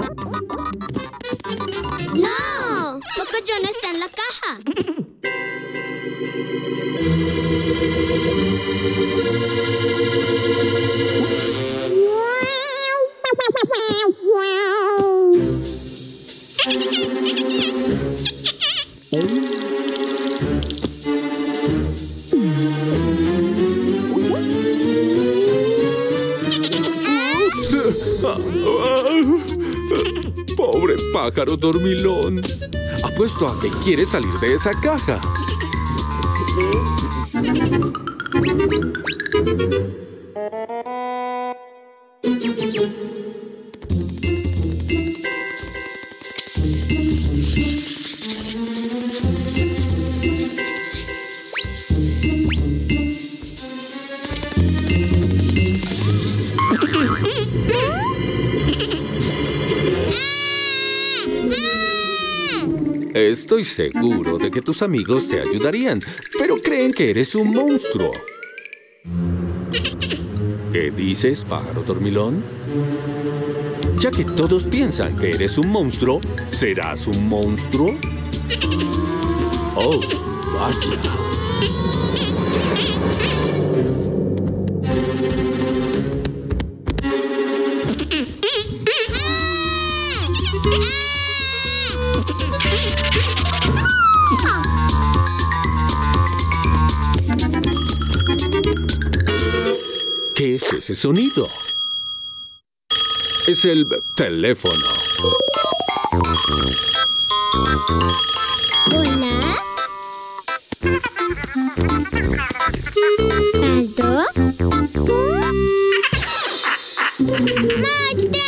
¡No! Pocoyo no está en la caja. Pobre Pájaro Dormilón. Apuesto a que quiere salir de esa caja. Estoy seguro de que tus amigos te ayudarían, pero creen que eres un monstruo. ¿Qué dices, Pájaro Dormilón? Ya que todos piensan que eres un monstruo, ¿serás un monstruo? Oh, vaya. ¿Qué es ese sonido? es el teléfono. Hola. ¿Alto? ¡Monstruo!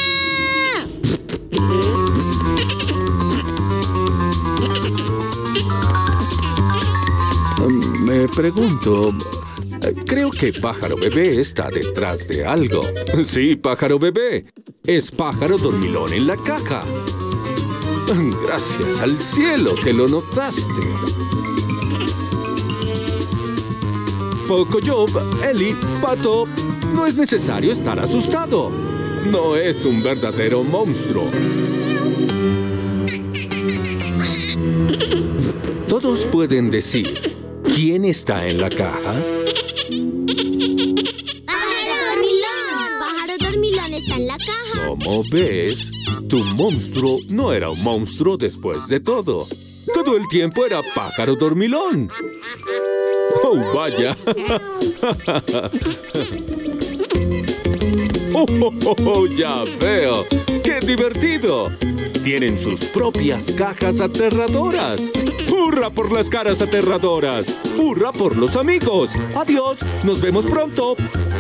Me pregunto... Creo que Pájaro Bebé está detrás de algo. Sí, Pájaro Bebé. Es Pájaro Dormilón en la caja. Gracias al cielo que lo notaste. Pocoyo, Eli, Pato, no es necesario estar asustado. No es un verdadero monstruo. Todos pueden decir, ¿quién está en la caja? ¡Pájaro Dormilón! ¡Pájaro Dormilón está en la caja! Como ves, tu monstruo no era un monstruo después de todo. Todo el tiempo era Pájaro Dormilón. ¡Oh, vaya! ¡Oh, oh, oh, oh, ya veo! ¡Qué divertido! Tienen sus propias cajas aterradoras. ¡Hurra por las caras aterradoras! ¡Hurra por los amigos! ¡Adiós! ¡Nos vemos pronto!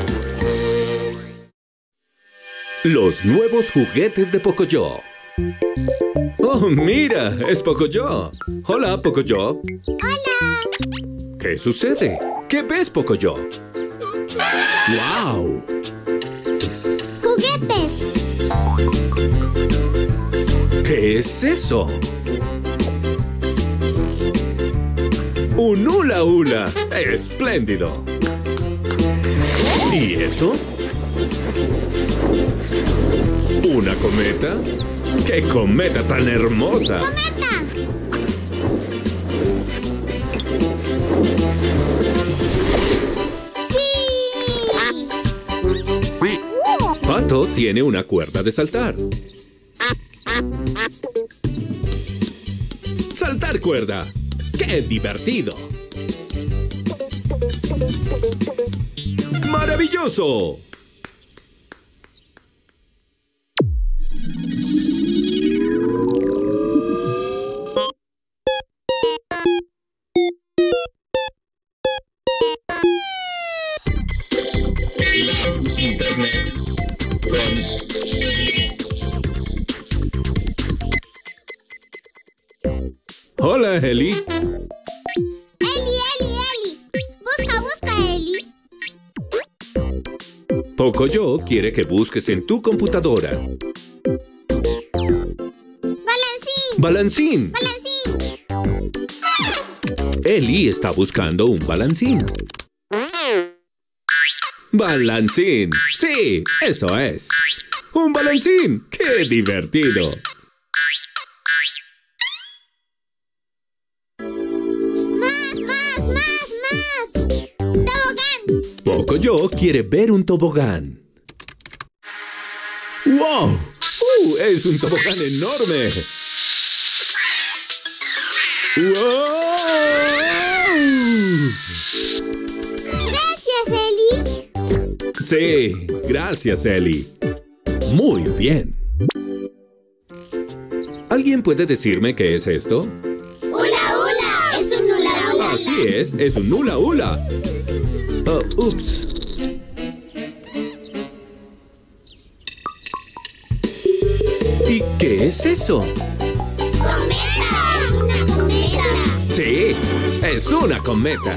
Los nuevos juguetes de Pocoyo. ¡Oh, mira! ¡Es Pocoyo! ¡Hola, Pocoyo! ¡Hola! ¿Qué sucede? ¿Qué ves, Pocoyo? ¡Wow! ¡Juguetes! ¿Qué es eso? ¡Un hula hula! ¡Espléndido! ¿Y eso? ¿Una cometa? ¡Qué cometa tan hermosa! ¡Cometa! Pato tiene una cuerda de saltar. ¡Saltar cuerda! ¡Qué divertido! ¡Maravilloso! Hola, Eli. Eli, Eli, Eli. Busca, busca, Eli. Pocoyo quiere que busques en tu computadora. ¡Balancín! ¡Balancín! ¡Balancín! Eli está buscando un balancín. ¡Balancín! ¡Sí! ¡Eso es! ¡Un balancín! ¡Qué divertido! ¡Más, más, más, más! ¡Tobogán! Pocoyo quiere ver un tobogán. ¡Wow! ¡Uh! ¡Es un tobogán enorme! ¡Wow! ¡Gracias, Eli! Sí, gracias, Eli. Muy bien. ¿Alguien puede decirme qué es esto? ¡Hula, hula! ¡Es un hula, hula! Así es, es un hula hula. Oh, ups. ¿Y qué es eso? ¡Cometa! ¡Es una cometa! Sí, es una cometa.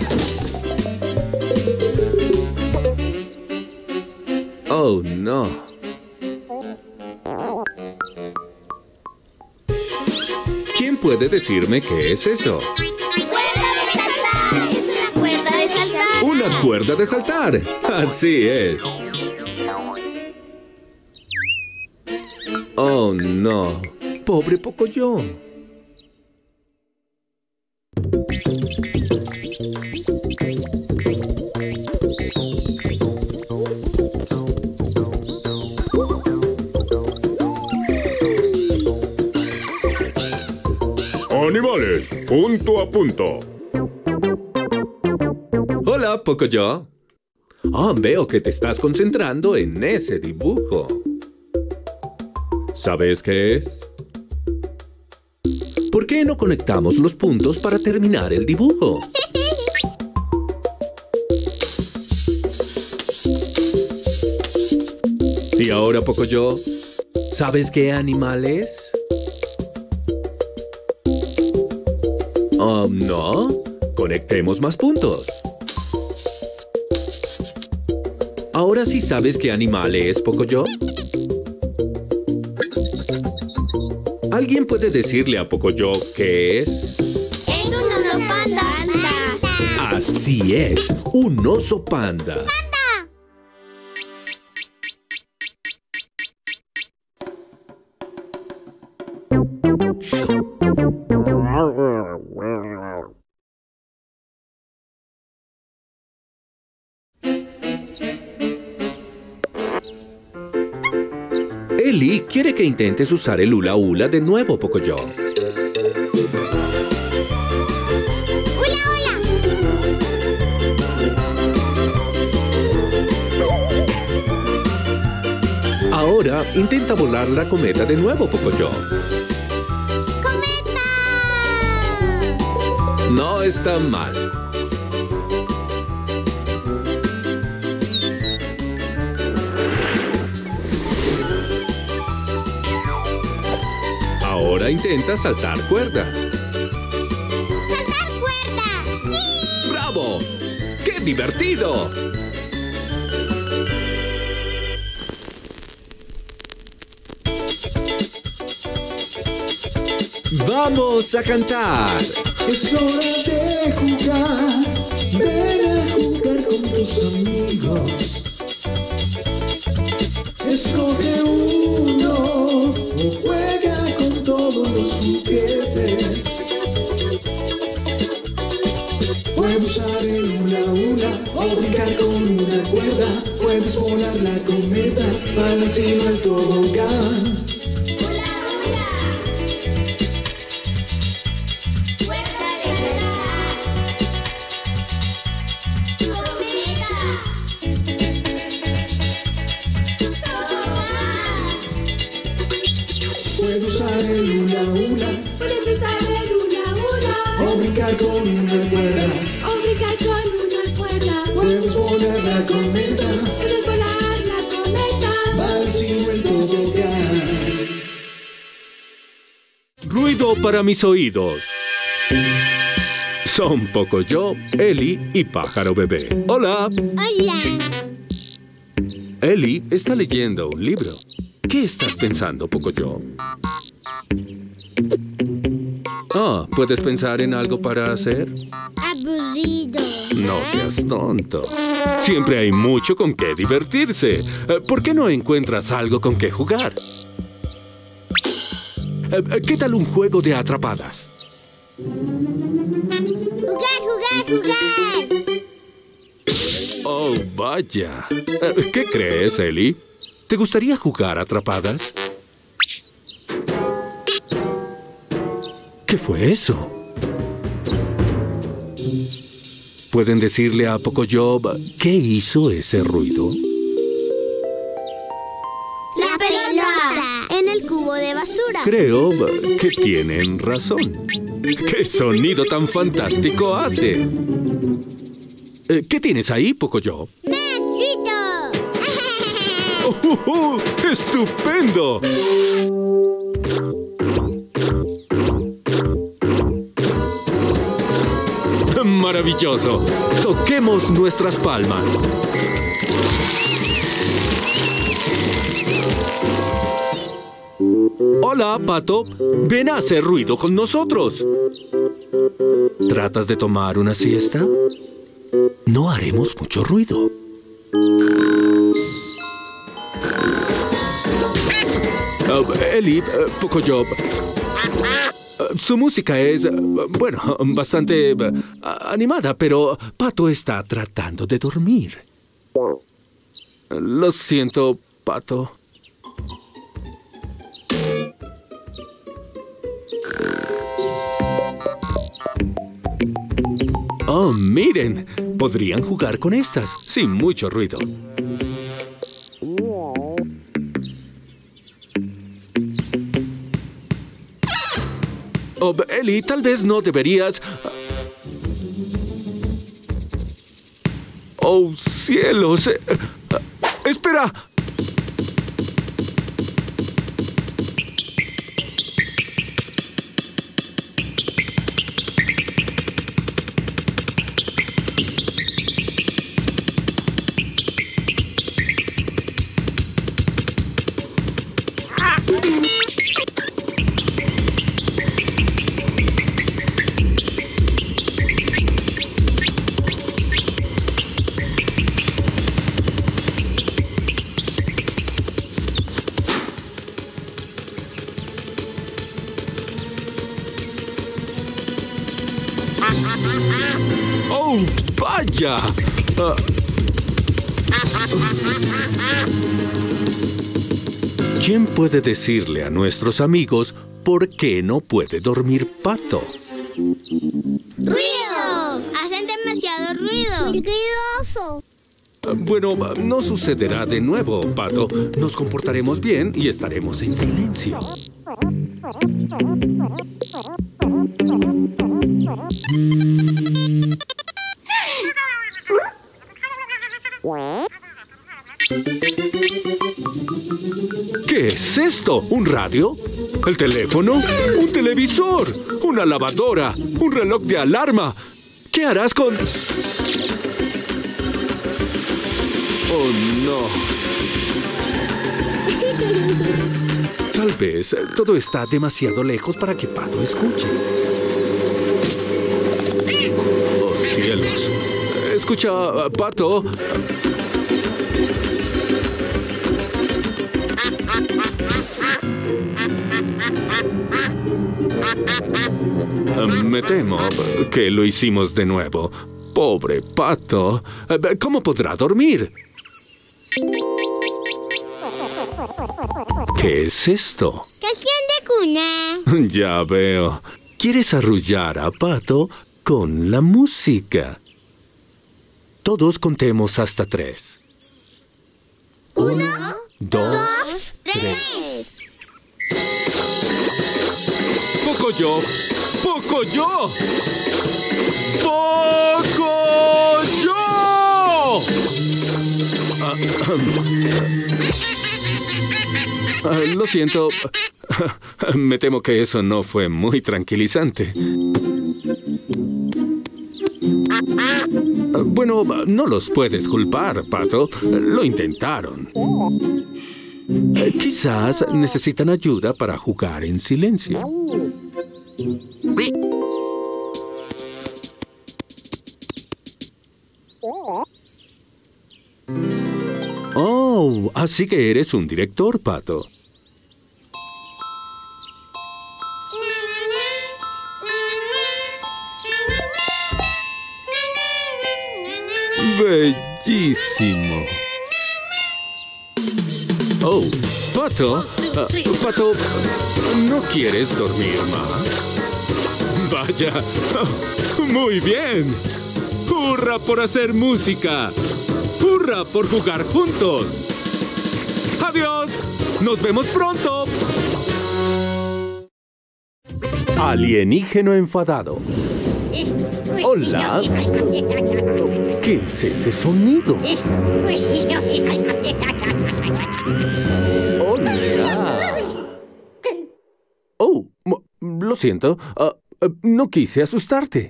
Oh, no. ¿Quién puede decirme qué es eso? ¡Cuerda de saltar! ¡Es una cuerda de saltar! ¡Una cuerda de saltar! Así es. Oh, no. Pobre Pocoyo. Animales, punto a punto. Hola, Pocoyo. Ah, veo que te estás concentrando en ese dibujo. ¿Sabes qué es? ¿Por qué no conectamos los puntos para terminar el dibujo? Y ahora, Pocoyo, ¿sabes qué animal es? Um, no. Conectemos más puntos. Ahora sí sabes qué animal es, Pocoyo. ¿Alguien puede decirle a Pocoyo qué es? Es un oso panda. Así es, un oso panda. Eli quiere que intentes usar el hula hula de nuevo, Pocoyo. ¡Hula, hula! Ahora intenta volar la cometa de nuevo, Pocoyo. ¡Cometa! No está mal. Ahora intenta saltar cuerda. ¡Saltar cuerda! ¡Sí! ¡Bravo! ¡Qué divertido! ¡Vamos a cantar! Es hora de jugar. Ven a jugar con tus amigos. Escoge uno o juega con todos los juguetes. Puedes usar el hula hula o brincar con una cuerda. Puedes volar la cometa para encima del tobogán. ¡Hula, hula! ¡Cuerda de verdad! ¡Cometa! Puedes usar el hula hula Puedes usar el hula hula o brincar con una cuerda. o brincar con una cuerda. Puedes volar la cometa Puedes volar la cometa. va encima del tobogán. Ruido para mis oídos. Son Pocoyo, Eli y Pájaro Bebé. ¡Hola! ¡Hola! Eli está leyendo un libro. ¿Qué estás pensando, Pocoyo? Ah, ¿puedes pensar en algo para hacer? Aburrido. No seas tonto. Siempre hay mucho con qué divertirse. Eh, ¿Por qué no encuentras algo con qué jugar? Eh, ¿Qué tal un juego de atrapadas? Jugar, jugar, jugar. Oh, vaya. Eh, ¿Qué crees, Eli? ¿Te gustaría jugar atrapadas? ¿Qué fue eso? ¿Pueden decirle a Pocoyo qué hizo ese ruido? La pelota en el cubo de basura. Creo que tienen razón. ¿Qué sonido tan fantástico hace? Eh, ¿Qué tienes ahí, Pocoyo? ¡Más ruido! ¡Oh, oh, oh! ¡Estupendo! ¡Maravilloso! Toquemos nuestras palmas. Hola, Pato. Ven a hacer ruido con nosotros. ¿Tratas de tomar una siesta? No haremos mucho ruido. Uh, Eli, uh, Pocoyo. Uh, su música es, uh, bueno, bastante uh, animada, pero Pato está tratando de dormir. Lo siento, Pato. Oh, miren. Podrían jugar con estas, sin mucho ruido. Oh, Eli, tal vez no deberías... ¡Oh, cielos! Eh, eh, ¡Espera! ¡Oh, vaya! Uh, ¿Quién puede decirle a nuestros amigos por qué no puede dormir Pato? ¡Ruido! Hacen demasiado ruido. ¡Qué ruidoso! Uh, bueno, uh, no sucederá de nuevo, Pato. Nos comportaremos bien y estaremos en silencio. ¿Qué es esto? ¿Un radio? ¿El teléfono? ¿Un televisor? ¿Una lavadora? ¿Un reloj de alarma? ¿Qué harás con...? ¡Oh, no! Tal vez todo está demasiado lejos para que Pato escuche. ¡Oh, cielos! Escucha, Pato. Me temo que lo hicimos de nuevo. Pobre Pato. ¿Cómo podrá dormir? ¿Qué es esto? Canción de cuna. Ya veo. ¿Quieres arrullar a Pato con la música? Todos contemos hasta tres. Uno, dos, dos, tres. tres. ¡Pocoyo! ¡Pocoyo! ¡Pocoyo! Ah, ah, lo siento. Me temo que eso no fue muy tranquilizante. Bueno, no los puedes culpar, Pato. Lo intentaron. Quizás necesitan ayuda para jugar en silencio. Oh, así que eres un director, Pato. Bellísimo. Oh, Pato, uh, Pato, ¿no quieres dormir más? Vaya, oh, muy bien. ¡Hurra por hacer música! ¡Hurra por jugar juntos! ¡Adiós! ¡Nos vemos pronto! Alienígeno enfadado. Hola. ¿Qué es ese sonido? Hola. Oh, lo siento. Uh, uh, no quise asustarte.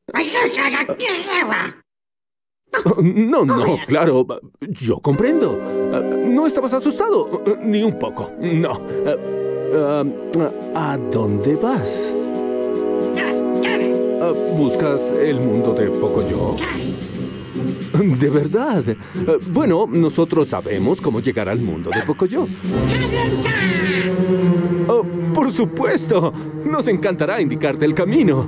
Uh, no, no, claro. Yo comprendo. Uh, no estabas asustado. Uh, ni un poco. No. Uh, uh, ¿A dónde vas? Uh, ¿Buscas el mundo de Pocoyo? ¿De verdad? Uh, bueno, nosotros sabemos cómo llegar al mundo de Pocoyo. Oh, por supuesto. Nos encantará indicarte el camino.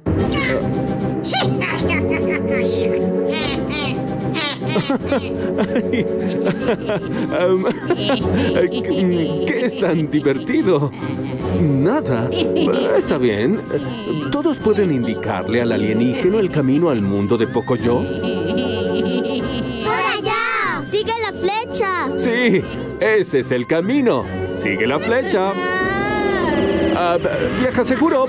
um, ¿Qué es tan divertido? Nada. Está bien. Todos pueden indicarle al alienígeno el camino al mundo de Pocoyo. ¡Por allá! ¡Sigue la flecha! Sí, ese es el camino. Sigue la flecha. Uh, ¿Viaja seguro?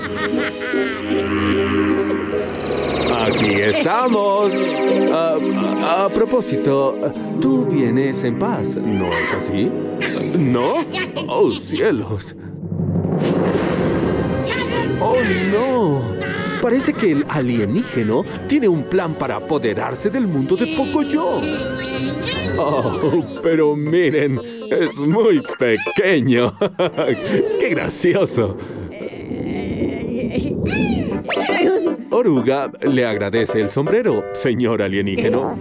Aquí estamos. Uh, a propósito, tú vienes en paz, ¿no es así? ¿No? ¡Oh, cielos! ¡Oh, no! Parece que el alienígeno tiene un plan para apoderarse del mundo de Pocoyo. Oh, pero miren, es muy pequeño. ¡Qué gracioso! Oruga le agradece el sombrero, señor alienígeno.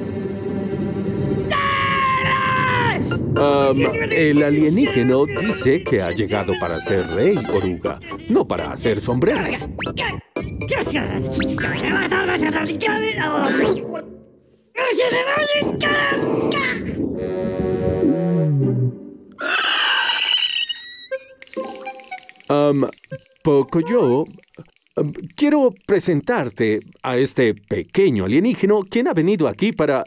Um, el alienígeno dice que ha llegado para ser rey, Oruga, no para hacer sombreros. Um, Pocoyo, um, quiero presentarte a este pequeño alienígeno quien ha venido aquí para...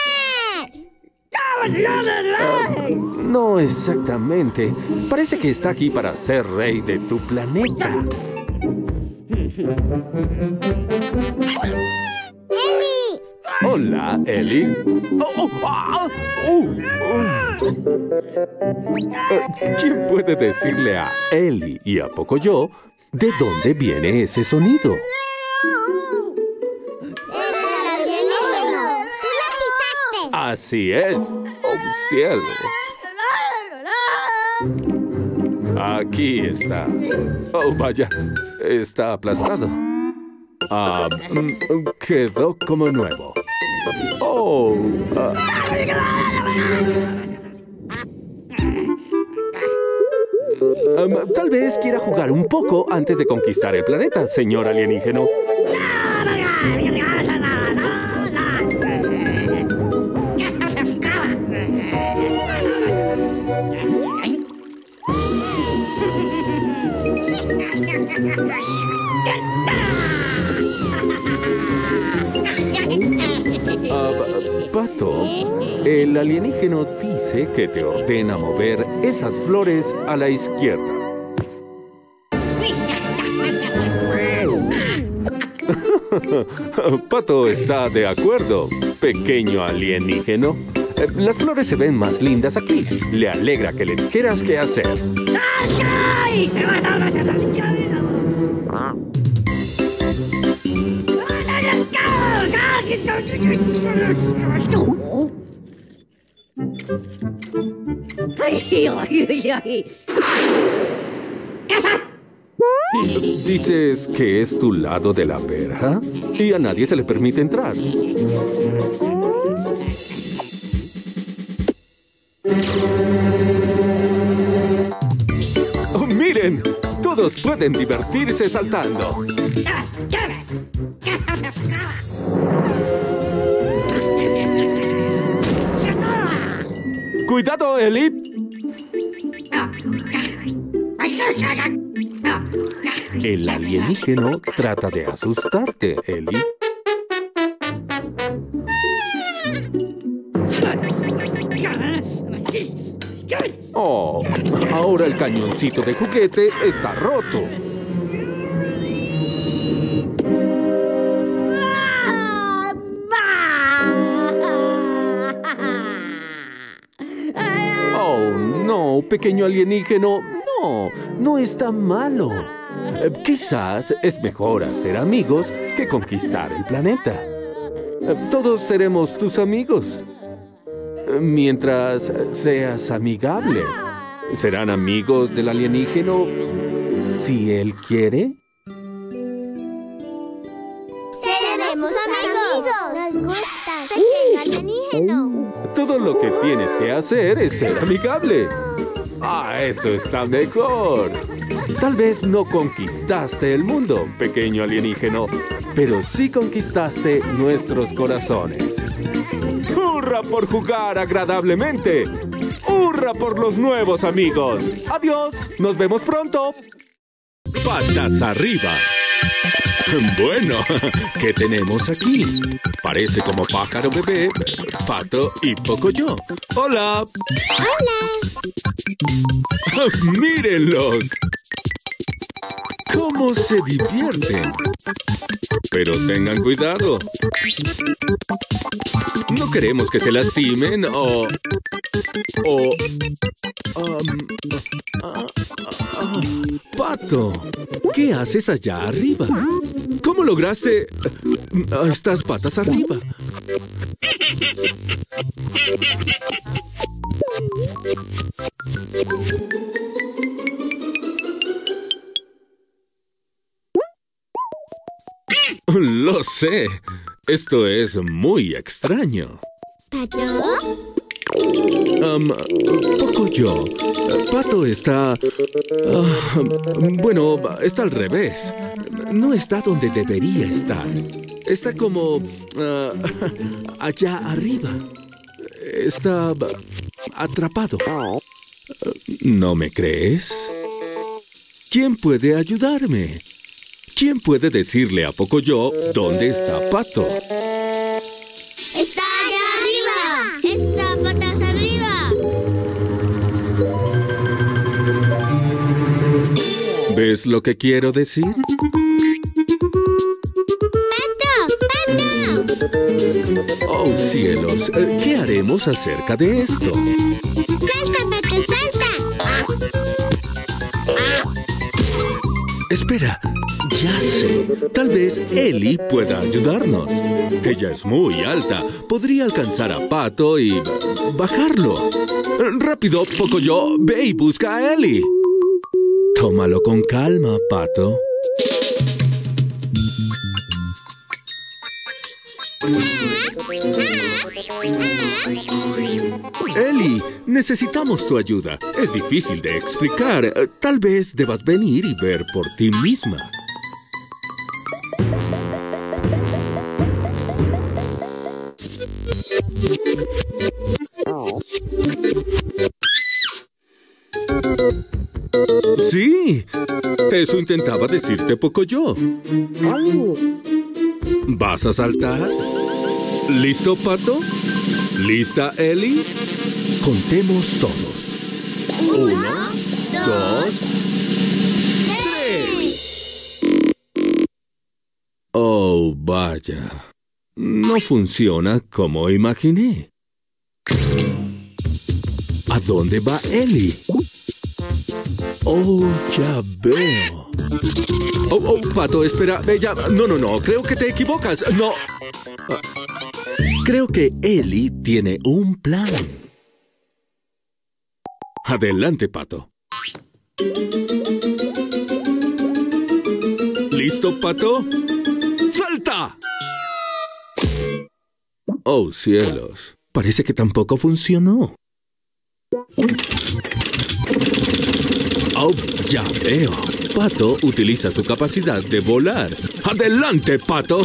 Uh, no exactamente. Parece que está aquí para ser rey de tu planeta. ¡Eli! Hola, Eli. Oh, oh, ah, uh, uh. Uh, ¿Quién puede decirle a Eli y a Pocoyo de dónde viene ese sonido? Así es. ¡Oh, cielo! Aquí está. Oh, vaya. Está aplastado. Ah, mm, quedó como nuevo. Oh. Uh. Um, tal vez quiera jugar un poco antes de conquistar el planeta, señor alienígeno. Uh, Pato, el alienígeno dice que te ordena mover esas flores a la izquierda. Pato está de acuerdo, pequeño alienígeno. Las flores se ven más lindas aquí. Le alegra que le dijeras qué hacer. Dices que es tu lado de la verja y a nadie se le permite entrar. Oh, miren, todos pueden divertirse saltando. ¡Cuidado, Eli! El alienígeno trata de asustarte, Eli. Oh, ahora el cañoncito de juguete está roto. Oh, no, pequeño alienígeno. No, no es tan malo. Eh, quizás es mejor hacer amigos que conquistar el planeta. Eh, todos seremos tus amigos. Eh, mientras seas amigable. ¿Serán amigos del alienígeno si él quiere? ¡Seremos amigos! ¡Nos gusta, pequeño alienígeno! Todo lo que tienes que hacer es ser amigable. ¡Ah, eso está mejor! Tal vez no conquistaste el mundo, pequeño alienígeno, pero sí conquistaste nuestros corazones. ¡Hurra por jugar agradablemente! ¡Hurra por los nuevos amigos! ¡Adiós! ¡Nos vemos pronto! ¡Patas arriba! Bueno, ¿qué tenemos aquí? Parece como pájaro bebé, Pato y Pocoyo. ¡Hola! ¡Hola! ¡Mírenlos! cómo se divierten. Pero tengan cuidado. No queremos que se lastimen o... o... um, ah, ah, Pato, ¿qué haces allá arriba? ¿Cómo lograste uh, estas patas arriba? Lo sé. Esto es muy extraño. ¿Pato? Um, poco yo. Pato está... Uh, bueno, está al revés. No está donde debería estar. Está como... Uh, allá arriba. Está atrapado. ¿No me crees? ¿Quién puede ayudarme? ¿Quién puede decirle a Pocoyo dónde está Pato? ¡Está allá arriba! ¡Está patas arriba! ¿Ves lo que quiero decir? ¡Pato! ¡Pato! Oh, cielos, ¿qué haremos acerca de esto? ¡Salta, Pato, salta! Espera, ya sé. Tal vez Ellie pueda ayudarnos. Ella es muy alta. Podría alcanzar a Pato y bajarlo. Rápido, Pocoyo, ve y busca a Ellie. Tómalo con calma, Pato. Ellie, necesitamos tu ayuda. Es difícil de explicar. Tal vez debas venir y ver por ti misma. Sí, eso intentaba decirte Pocoyo. ¿Vas a saltar? ¿Listo, Pato? ¿Lista, Ellie? Contemos todos. Uno, dos, tres. Oh, vaya. No funciona como imaginé. ¿A dónde va Ellie? Oh, ya veo. Oh, oh, Pato, espera. Bella. No, no, no. Creo que te equivocas. No. Ah, creo que Ellie tiene un plan. Adelante, Pato. ¿Listo, Pato? ¡Salta! Oh, cielos. Parece que tampoco funcionó. Oh, ya veo. Pato utiliza su capacidad de volar. ¡Adelante, Pato!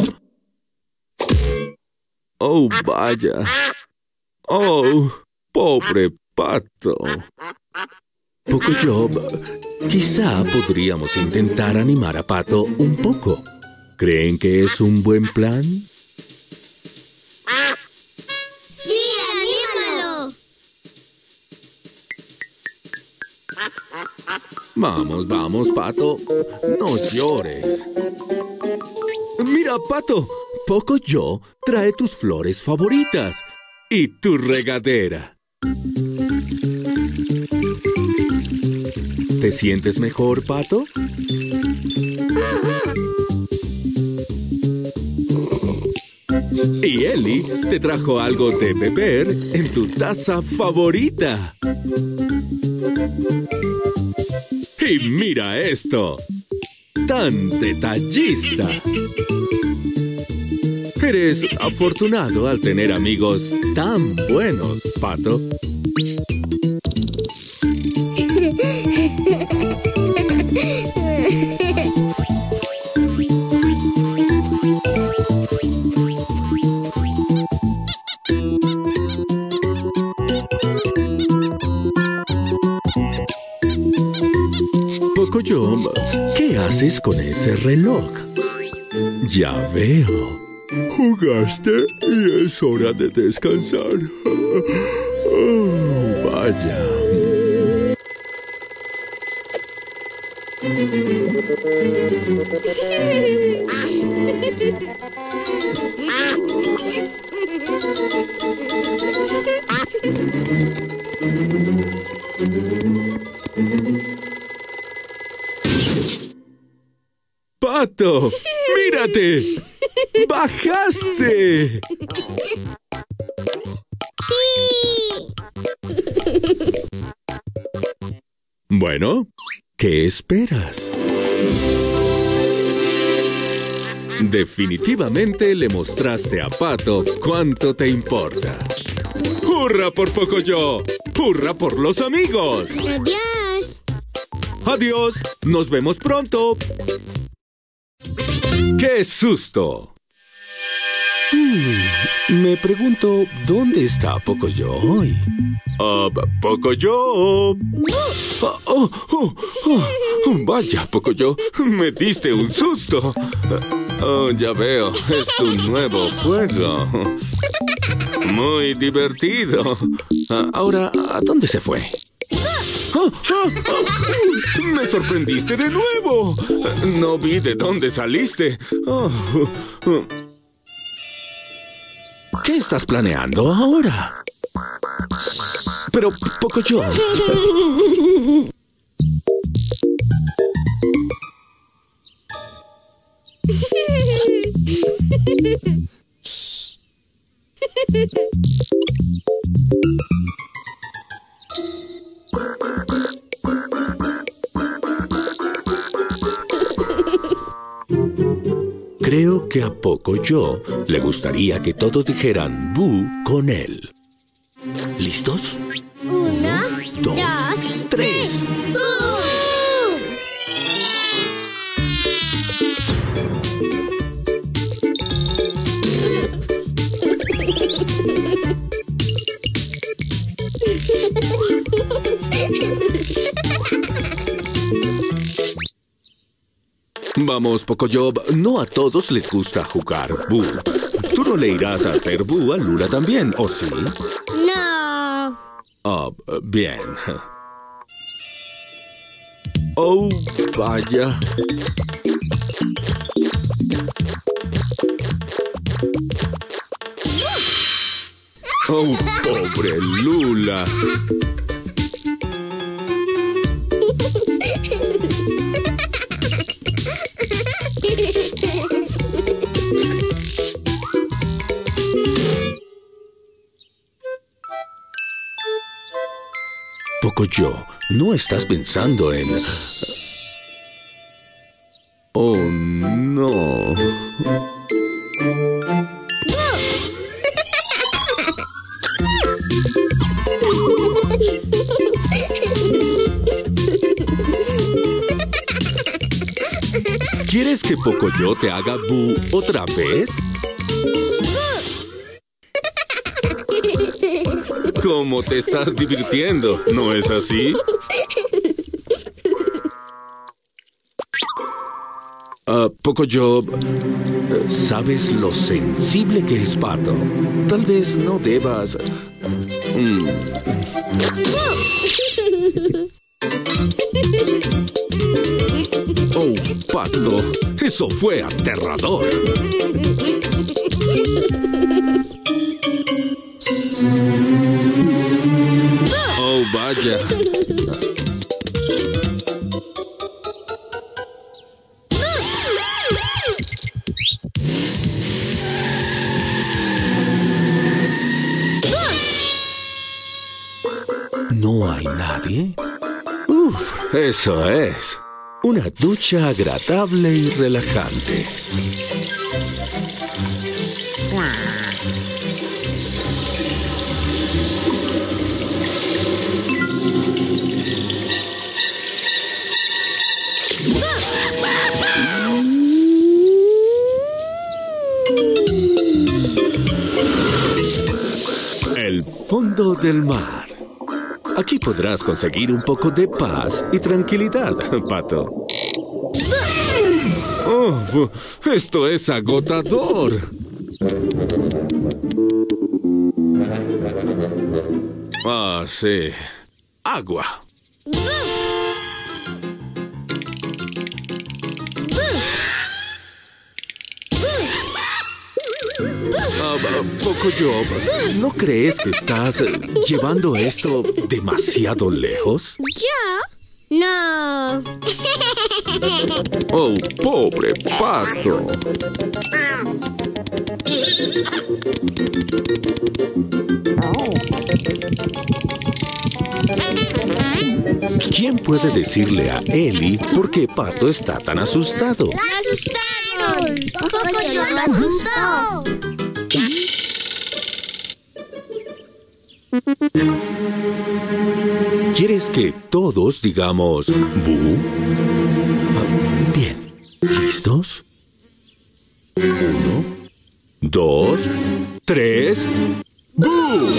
Oh, vaya. Oh, pobre Pato. Pocoyo, quizá podríamos intentar animar a Pato un poco. ¿Creen que es un buen plan? ¡Sí, anímalo! Vamos, vamos, Pato. No llores. Mira, Pato. Pocoyo trae tus flores favoritas y tu regadera. ¿Te sientes mejor, Pato? Y Ellie te trajo algo de beber en tu taza favorita. Y mira esto. ¡Tan detallista! Eres afortunado al tener amigos tan buenos, Pato. Pocoyo, ¿qué haces con ese reloj? Ya veo. Jugaste y es hora de descansar. Oh, vaya. ¡Pato! ¡Mírate! ¡Bajaste! Bueno, ¿qué esperas? Definitivamente le mostraste a Pato cuánto te importa. ¡Hurra por Pocoyo! ¡Hurra por los amigos! Adiós. ¡Adiós! ¡Nos vemos pronto! ¡Qué susto! Hmm, me pregunto, ¿dónde está Pocoyo hoy? Ah, Pocoyo. Ah, oh, oh, oh, vaya, Pocoyo, me diste un susto. Oh, ya veo, es tu nuevo juego. Muy divertido. Ah, ahora, ¿a dónde se fue? ¡Ah, ah, ah! ¡Me sorprendiste de nuevo! No vi de dónde saliste. Oh, oh. ¿Qué estás planeando ahora? Pero, Pocoyo. Creo que a Pocoyo le gustaría que todos dijeran "bu" con él. ¿Listos? Uno, Dos, dos, tres. ¡Bu! Vamos, Pocoyo, no a todos les gusta jugar "bu". Tú no le irás a hacer "bu" a Lula también, ¿o sí? No. Ah, bien. Oh, vaya. Oh, pobre Lula. Pocoyo, no estás pensando en... Oh, no. ¿Quieres que Pocoyo te haga "bu" otra vez? ¿Cómo te estás divirtiendo? ¿No es así? Uh, Pocoyo, ¿sabes lo sensible que es Pato? Tal vez no debas... Mm. Oh, Pato, eso fue aterrador. Oh, vaya. ¿No hay nadie? Uf, eso es. Una ducha agradable y relajante. El fondo del mar. Aquí podrás conseguir un poco de paz y tranquilidad, Pato. Oh, esto es agotador. Ah, sí. Agua. Ah, Pocoyo, ¿no crees que estás eh, llevando esto demasiado lejos? ¿Yo? No. Oh, pobre pato. ¿Quién puede decirle a Eli por qué Pato está tan asustado? ¡Lo asustaron! ¡Pocoyo lo asustó! ¿Quieres que todos digamos bu? Ah, bien. ¿Listos? Uno, dos, tres. ¡Bu!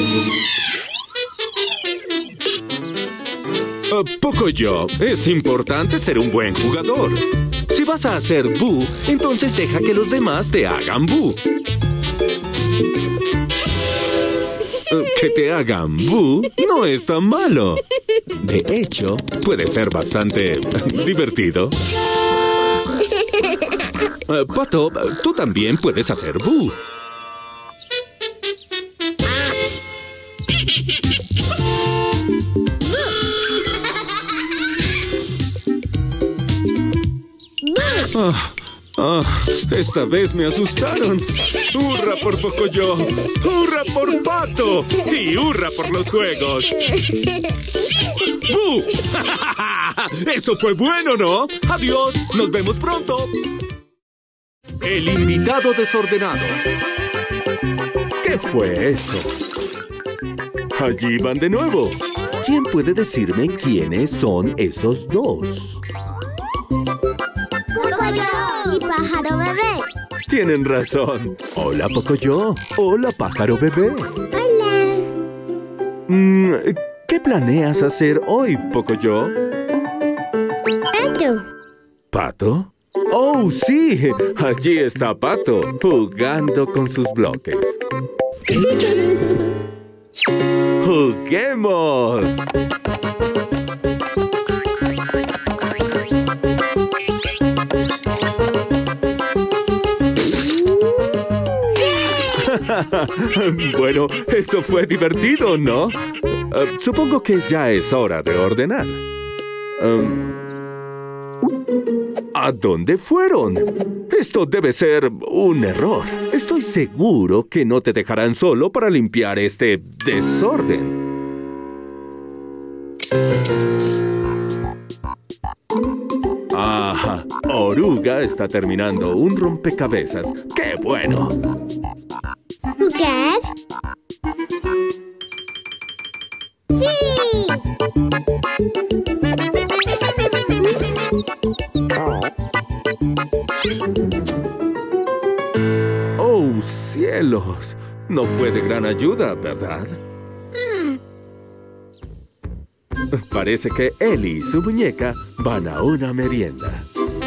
Uh, Pocoyo, es importante ser un buen jugador. Si vas a hacer bu, entonces deja que los demás te hagan bu. Uh, que te hagan bu no es tan malo. De hecho, puede ser bastante divertido. Uh, Pato, tú también puedes hacer bu. Ah, ah, esta vez me asustaron. ¡Hurra por Pocoyo! ¡Hurra por Pato! ¡Y hurra por los juegos! ¡Bu! ¡Eso fue bueno!, ¿no? ¡Adiós! ¡Nos vemos pronto! El invitado desordenado. ¿Qué fue eso? Allí van de nuevo. ¿Quién puede decirme quiénes son esos dos? ¡Pocoyo! ¡Y pájaro bebé! Tienen razón. Hola, Pocoyo. Hola, pájaro bebé. Hola. Mm, ¿qué planeas hacer hoy, Pocoyo? Pato. ¿Pato? ¡Oh, sí! Allí está Pato, jugando con sus bloques. ¡Juguemos! Bueno, eso fue divertido, ¿no? Uh, supongo que ya es hora de ordenar. Um, ¿A dónde fueron? Esto debe ser un error. Estoy seguro que no te dejarán solo para limpiar este desorden. Ajá, Oruga está terminando un rompecabezas. ¡Qué bueno! ¿Jugar? ¡Sí! ¡Oh, cielos! No fue de gran ayuda, ¿verdad? Parece que Eli y su muñeca van a una merienda.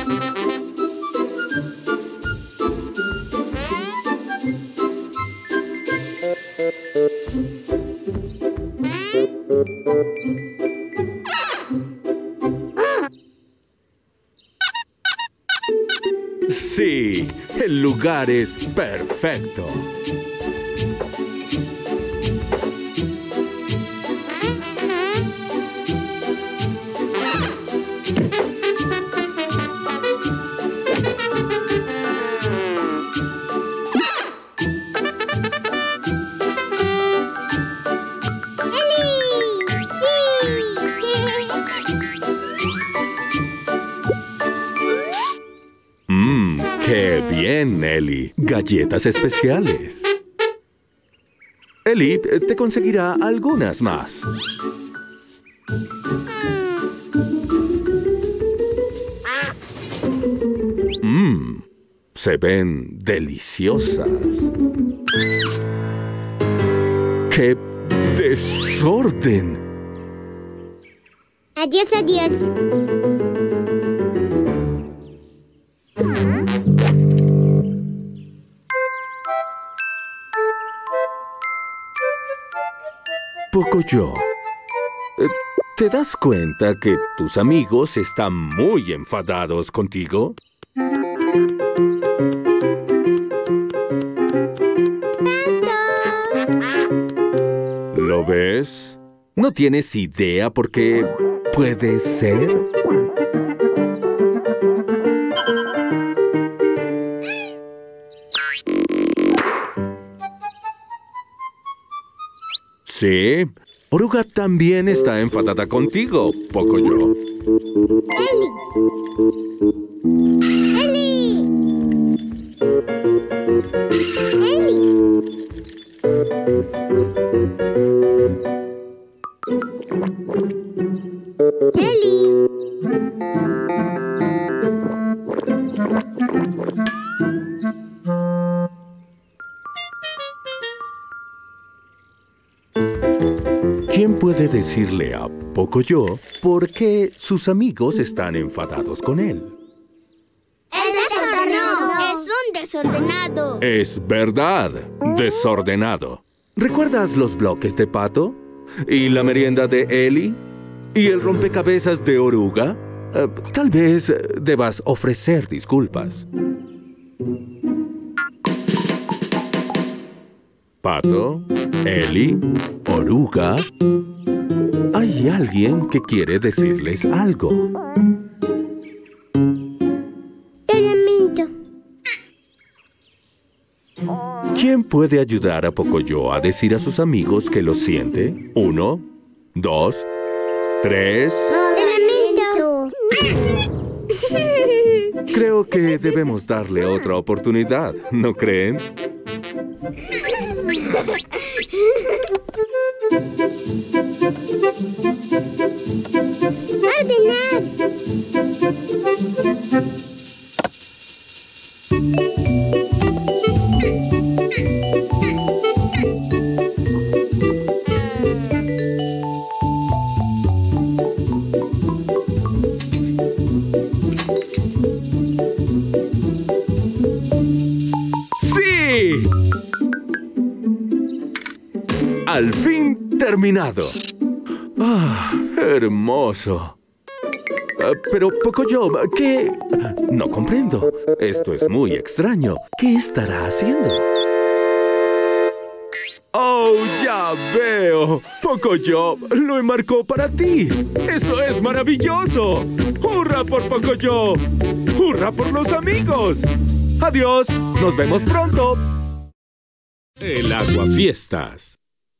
Sí, el lugar es perfecto. Mmm, qué bien, Eli. Galletas especiales. Eli te conseguirá algunas más. Mmm, se ven deliciosas. ¡Qué desorden! Adiós, adiós. Pocoyo, ¿te das cuenta que tus amigos están muy enfadados contigo? ¿Lo ves? ¿No tienes idea por qué puede ser? Sí, Oruga también está enfadada contigo, Pocoyo. ¡Eli! ¡Eli! ¡Eli! ¿Quién puede decirle a Pocoyo por qué sus amigos están enfadados con él? ¡Es desordenado! ¡Es un desordenado! Es verdad, desordenado. ¿Recuerdas los bloques de Pato? ¿Y la merienda de Eli? ¿Y el rompecabezas de Oruga? Eh, tal vez eh, debas ofrecer disculpas. Pato, Eli, Oruga. Hay alguien que quiere decirles algo. Elemento. ¿Quién puede ayudar a Pocoyo a decir a sus amigos que lo siente? Uno, dos, tres. Elemento. Creo que debemos darle otra oportunidad, ¿no creen? Ordenar. ¡Sí! Al fin terminado. ¡Ah, hermoso! Ah, pero, Pocoyo, ¿qué? No comprendo. Esto es muy extraño. ¿Qué estará haciendo? ¡Oh, ya veo! Pocoyo lo enmarcó para ti. ¡Eso es maravilloso! ¡Hurra por Pocoyo! ¡Hurra por los amigos! ¡Adiós! ¡Nos vemos pronto! El Aguafiestas.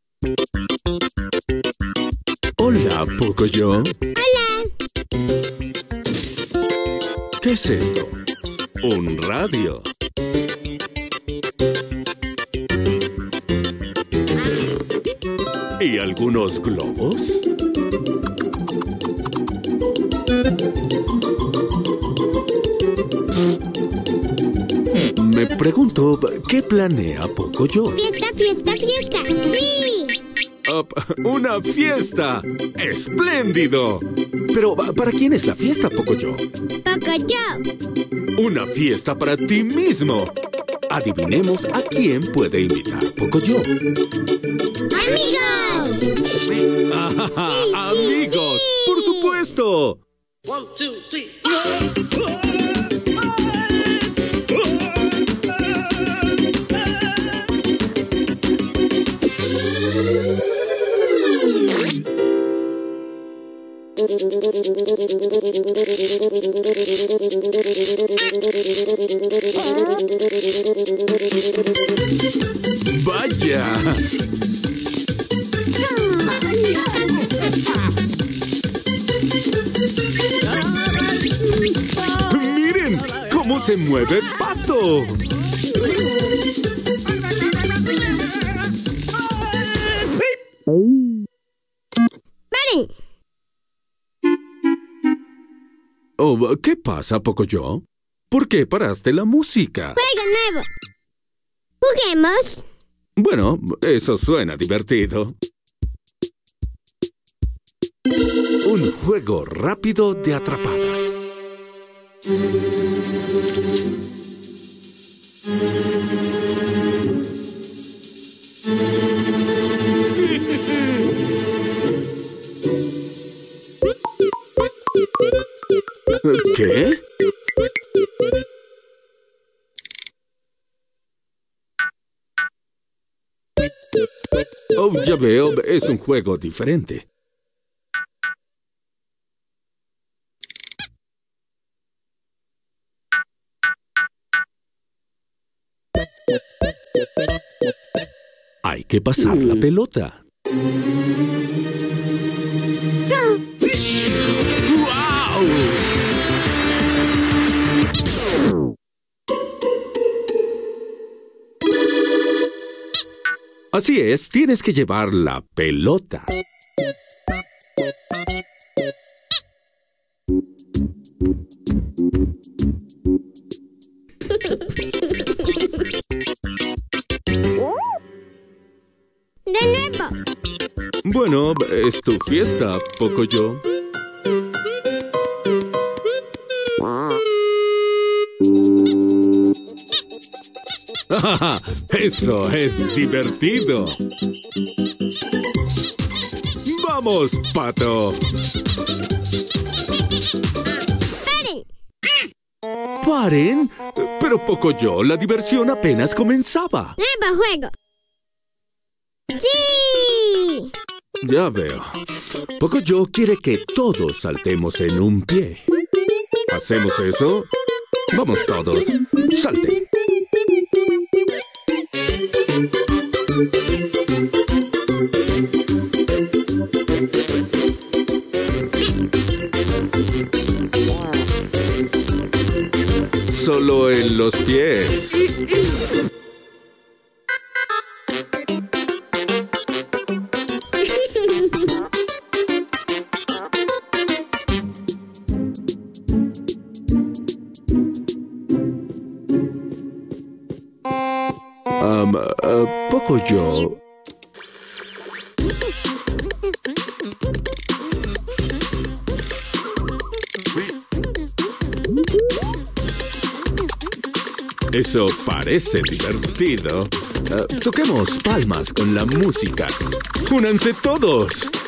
Hola, Pocoyo. Hola. ¿Qué es esto? Un radio. ¿Y algunos globos? Me pregunto, ¿qué planea Pocoyo? Fiesta, fiesta, fiesta. ¡Sí! Uh, ¡Una fiesta! ¡Espléndido! Pero, ¿para quién es la fiesta, Pocoyo? Pocoyo. ¡Una fiesta para ti mismo! Adivinemos a quién puede invitar Pocoyo. ¡Amigos! ¡Ah, ¡amigos! ¡Por supuesto! One, two, three. ¡Vaya! ¡Miren cómo se mueve Pato! ¡Paren! Oh, ¿qué pasa, Pocoyo? ¿Por qué paraste la música? ¡Juego nuevo! ¡Juguemos! Bueno, eso suena divertido. Un juego rápido de atrapada. ¿Qué? Oh, ya veo, es un juego diferente. Hay que pasar la pelota. ¡Guau! Así es, tienes que llevar la pelota. De nuevo. Bueno, es tu fiesta, Pocoyo. ¡Eso es divertido! ¡Vamos, Pato! ¡Paren! ¿Paren? Pero Pocoyo, la diversión apenas comenzaba. ¡Nuevo juego! ¡Sí! Ya veo. Pocoyo quiere que todos saltemos en un pie. ¿Hacemos eso? Vamos todos. ¡Salten! Solo en los pies. Um, uh, Pocoyo. Eso parece divertido. Uh, toquemos palmas con la música. ¡Únanse todos!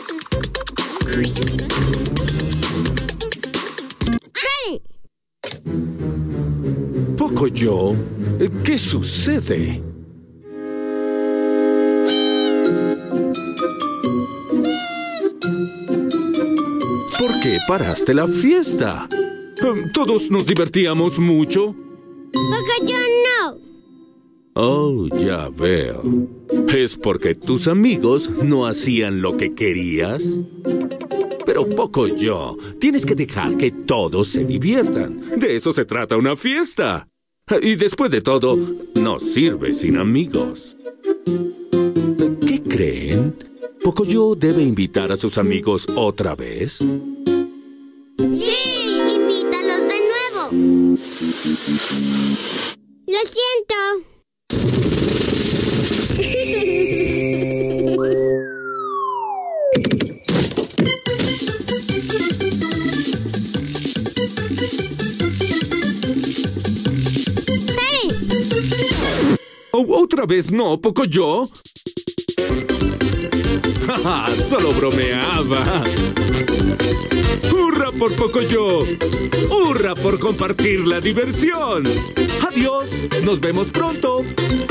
¡Paren! Pocoyo, ¿qué sucede? ¿Por qué paraste la fiesta? Um, ¿Todos nos divertíamos mucho? Pocoyo no. Oh, ya veo. ¿Es porque tus amigos no hacían lo que querías? Pero Pocoyo, tienes que dejar que todos se diviertan. De eso se trata una fiesta. Y después de todo, no sirve sin amigos. ¿Qué creen? ¿Pocoyo debe invitar a sus amigos otra vez? ¡Sí! ¡Invítalos de nuevo! Lo siento. Oh, ¿otra vez no, Pocoyo? ¡Ja, solo bromeaba! ¡Hurra por Pocoyo! ¡Hurra por compartir la diversión! ¡Adiós! ¡Nos vemos pronto!